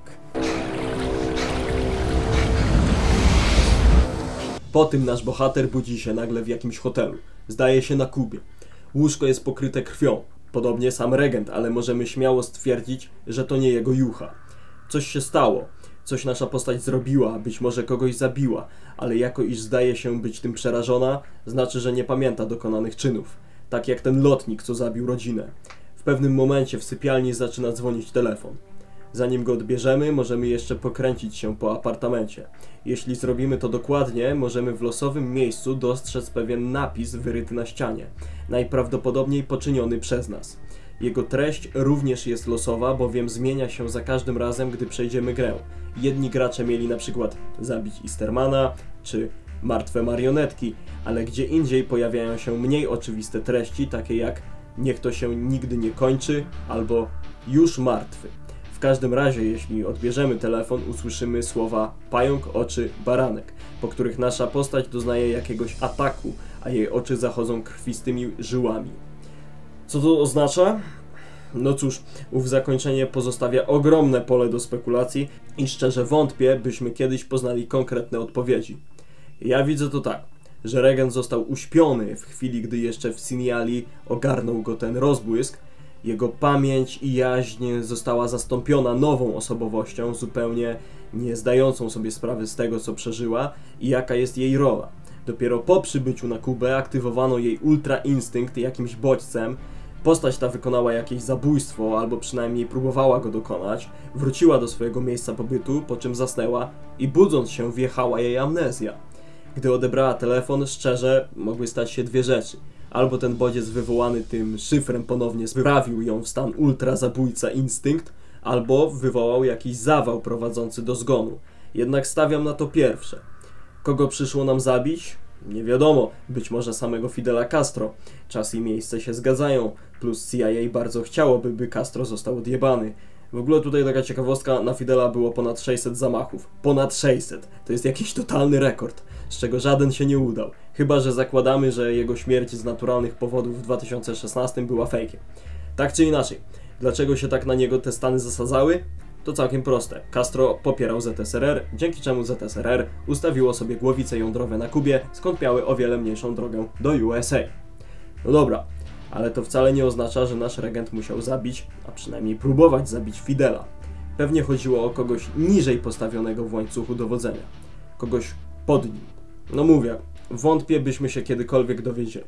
Po tym nasz bohater budzi się nagle w jakimś hotelu. Zdaje się na Kubie. Łóżko jest pokryte krwią. Podobnie sam regent, ale możemy śmiało stwierdzić, że to nie jego jucha. Coś się stało. Coś nasza postać zrobiła, być może kogoś zabiła, ale jako iż zdaje się być tym przerażona, znaczy, że nie pamięta dokonanych czynów. Tak jak ten lotnik, co zabił rodzinę. W pewnym momencie w sypialni zaczyna dzwonić telefon. Zanim go odbierzemy, możemy jeszcze pokręcić się po apartamencie. Jeśli zrobimy to dokładnie, możemy w losowym miejscu dostrzec pewien napis wyryty na ścianie, najprawdopodobniej poczyniony przez nas. Jego treść również jest losowa, bowiem zmienia się za każdym razem, gdy przejdziemy grę. Jedni gracze mieli na przykład zabić Eastermana, czy martwe marionetki, ale gdzie indziej pojawiają się mniej oczywiste treści, takie jak niech to się nigdy nie kończy, albo już martwy. W każdym razie, jeśli odbierzemy telefon, usłyszymy słowa pająk, oczy, baranek, po których nasza postać doznaje jakiegoś ataku, a jej oczy zachodzą krwistymi żyłami. Co to oznacza? No cóż, ów zakończenie pozostawia ogromne pole do spekulacji i szczerze wątpię, byśmy kiedyś poznali konkretne odpowiedzi. Ja widzę to tak, że regent został uśpiony w chwili, gdy jeszcze w Siniali ogarnął go ten rozbłysk. Jego pamięć i jaźń została zastąpiona nową osobowością, zupełnie nie zdającą sobie sprawy z tego, co przeżyła i jaka jest jej rola. Dopiero po przybyciu na Kubę aktywowano jej ultra instynkt jakimś bodźcem. Postać ta wykonała jakieś zabójstwo, albo przynajmniej próbowała go dokonać, wróciła do swojego miejsca pobytu, po czym zasnęła i budząc się wjechała jej amnezja. Gdy odebrała telefon, szczerze, mogły stać się dwie rzeczy. Albo ten bodziec wywołany tym szyfrem ponownie sprawił ją w stan ultra zabójca instynkt, albo wywołał jakiś zawał prowadzący do zgonu. Jednak stawiam na to pierwsze. Kogo przyszło nam zabić? Nie wiadomo, być może samego Fidela Castro. Czas i miejsce się zgadzają, plus C I A bardzo chciałoby, by Castro został odjebany. W ogóle tutaj taka ciekawostka, na Fidela było ponad sześćset zamachów. Ponad sześćset! To jest jakiś totalny rekord, z czego żaden się nie udał. Chyba że zakładamy, że jego śmierć z naturalnych powodów w dwa tysiące szesnastym była fejkiem. Tak czy inaczej, dlaczego się tak na niego te Stany zasadzały? To całkiem proste. Castro popierał Z S R R, dzięki czemu Z S R R ustawiło sobie głowice jądrowe na Kubie, skąd miały o wiele mniejszą drogę do U S A. No dobra, ale to wcale nie oznacza, że nasz regent musiał zabić, a przynajmniej próbować zabić Fidela. Pewnie chodziło o kogoś niżej postawionego w łańcuchu dowodzenia. Kogoś pod nim. No mówię, wątpię, byśmy się kiedykolwiek dowiedzieli.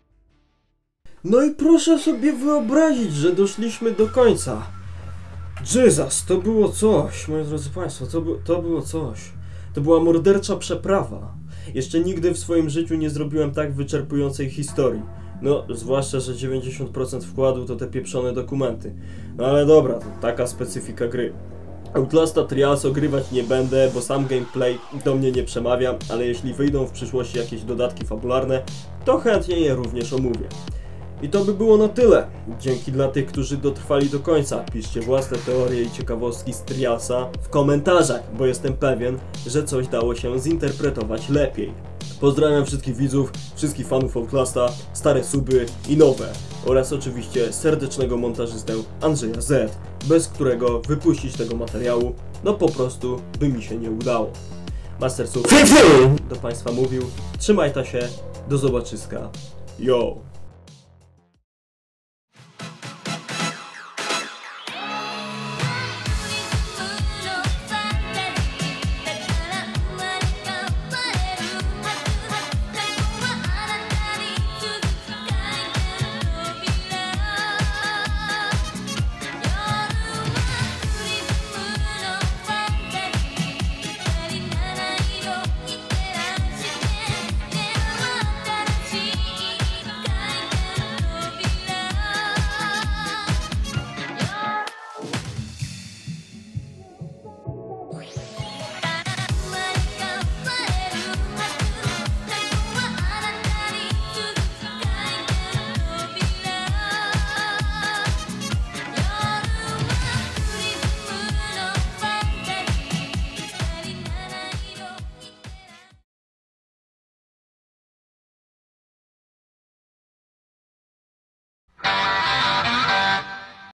No i proszę sobie wyobrazić, że doszliśmy do końca. Jesus, to było coś, moi drodzy państwo, to, by, to było coś. To była mordercza przeprawa. Jeszcze nigdy w swoim życiu nie zrobiłem tak wyczerpującej historii. No, zwłaszcza, że dziewięćdziesiąt procent wkładu to te pieprzone dokumenty. No ale dobra, to taka specyfika gry. Outlasta Trials ogrywać nie będę, bo sam gameplay do mnie nie przemawia, ale jeśli wyjdą w przyszłości jakieś dodatki fabularne, to chętnie je również omówię. I to by było na tyle. Dzięki dla tych, którzy dotrwali do końca. Piszcie własne teorie i ciekawostki z Trialsa w komentarzach, bo jestem pewien, że coś dało się zinterpretować lepiej. Pozdrawiam wszystkich widzów, wszystkich fanów Outlasta, stare suby i nowe. Oraz oczywiście serdecznego montażystę Andrzeja Z, bez którego wypuścić tego materiału, no po prostu by mi się nie udało. Master Sub do Państwa mówił, trzymaj ta się, do zobaczyska, yo!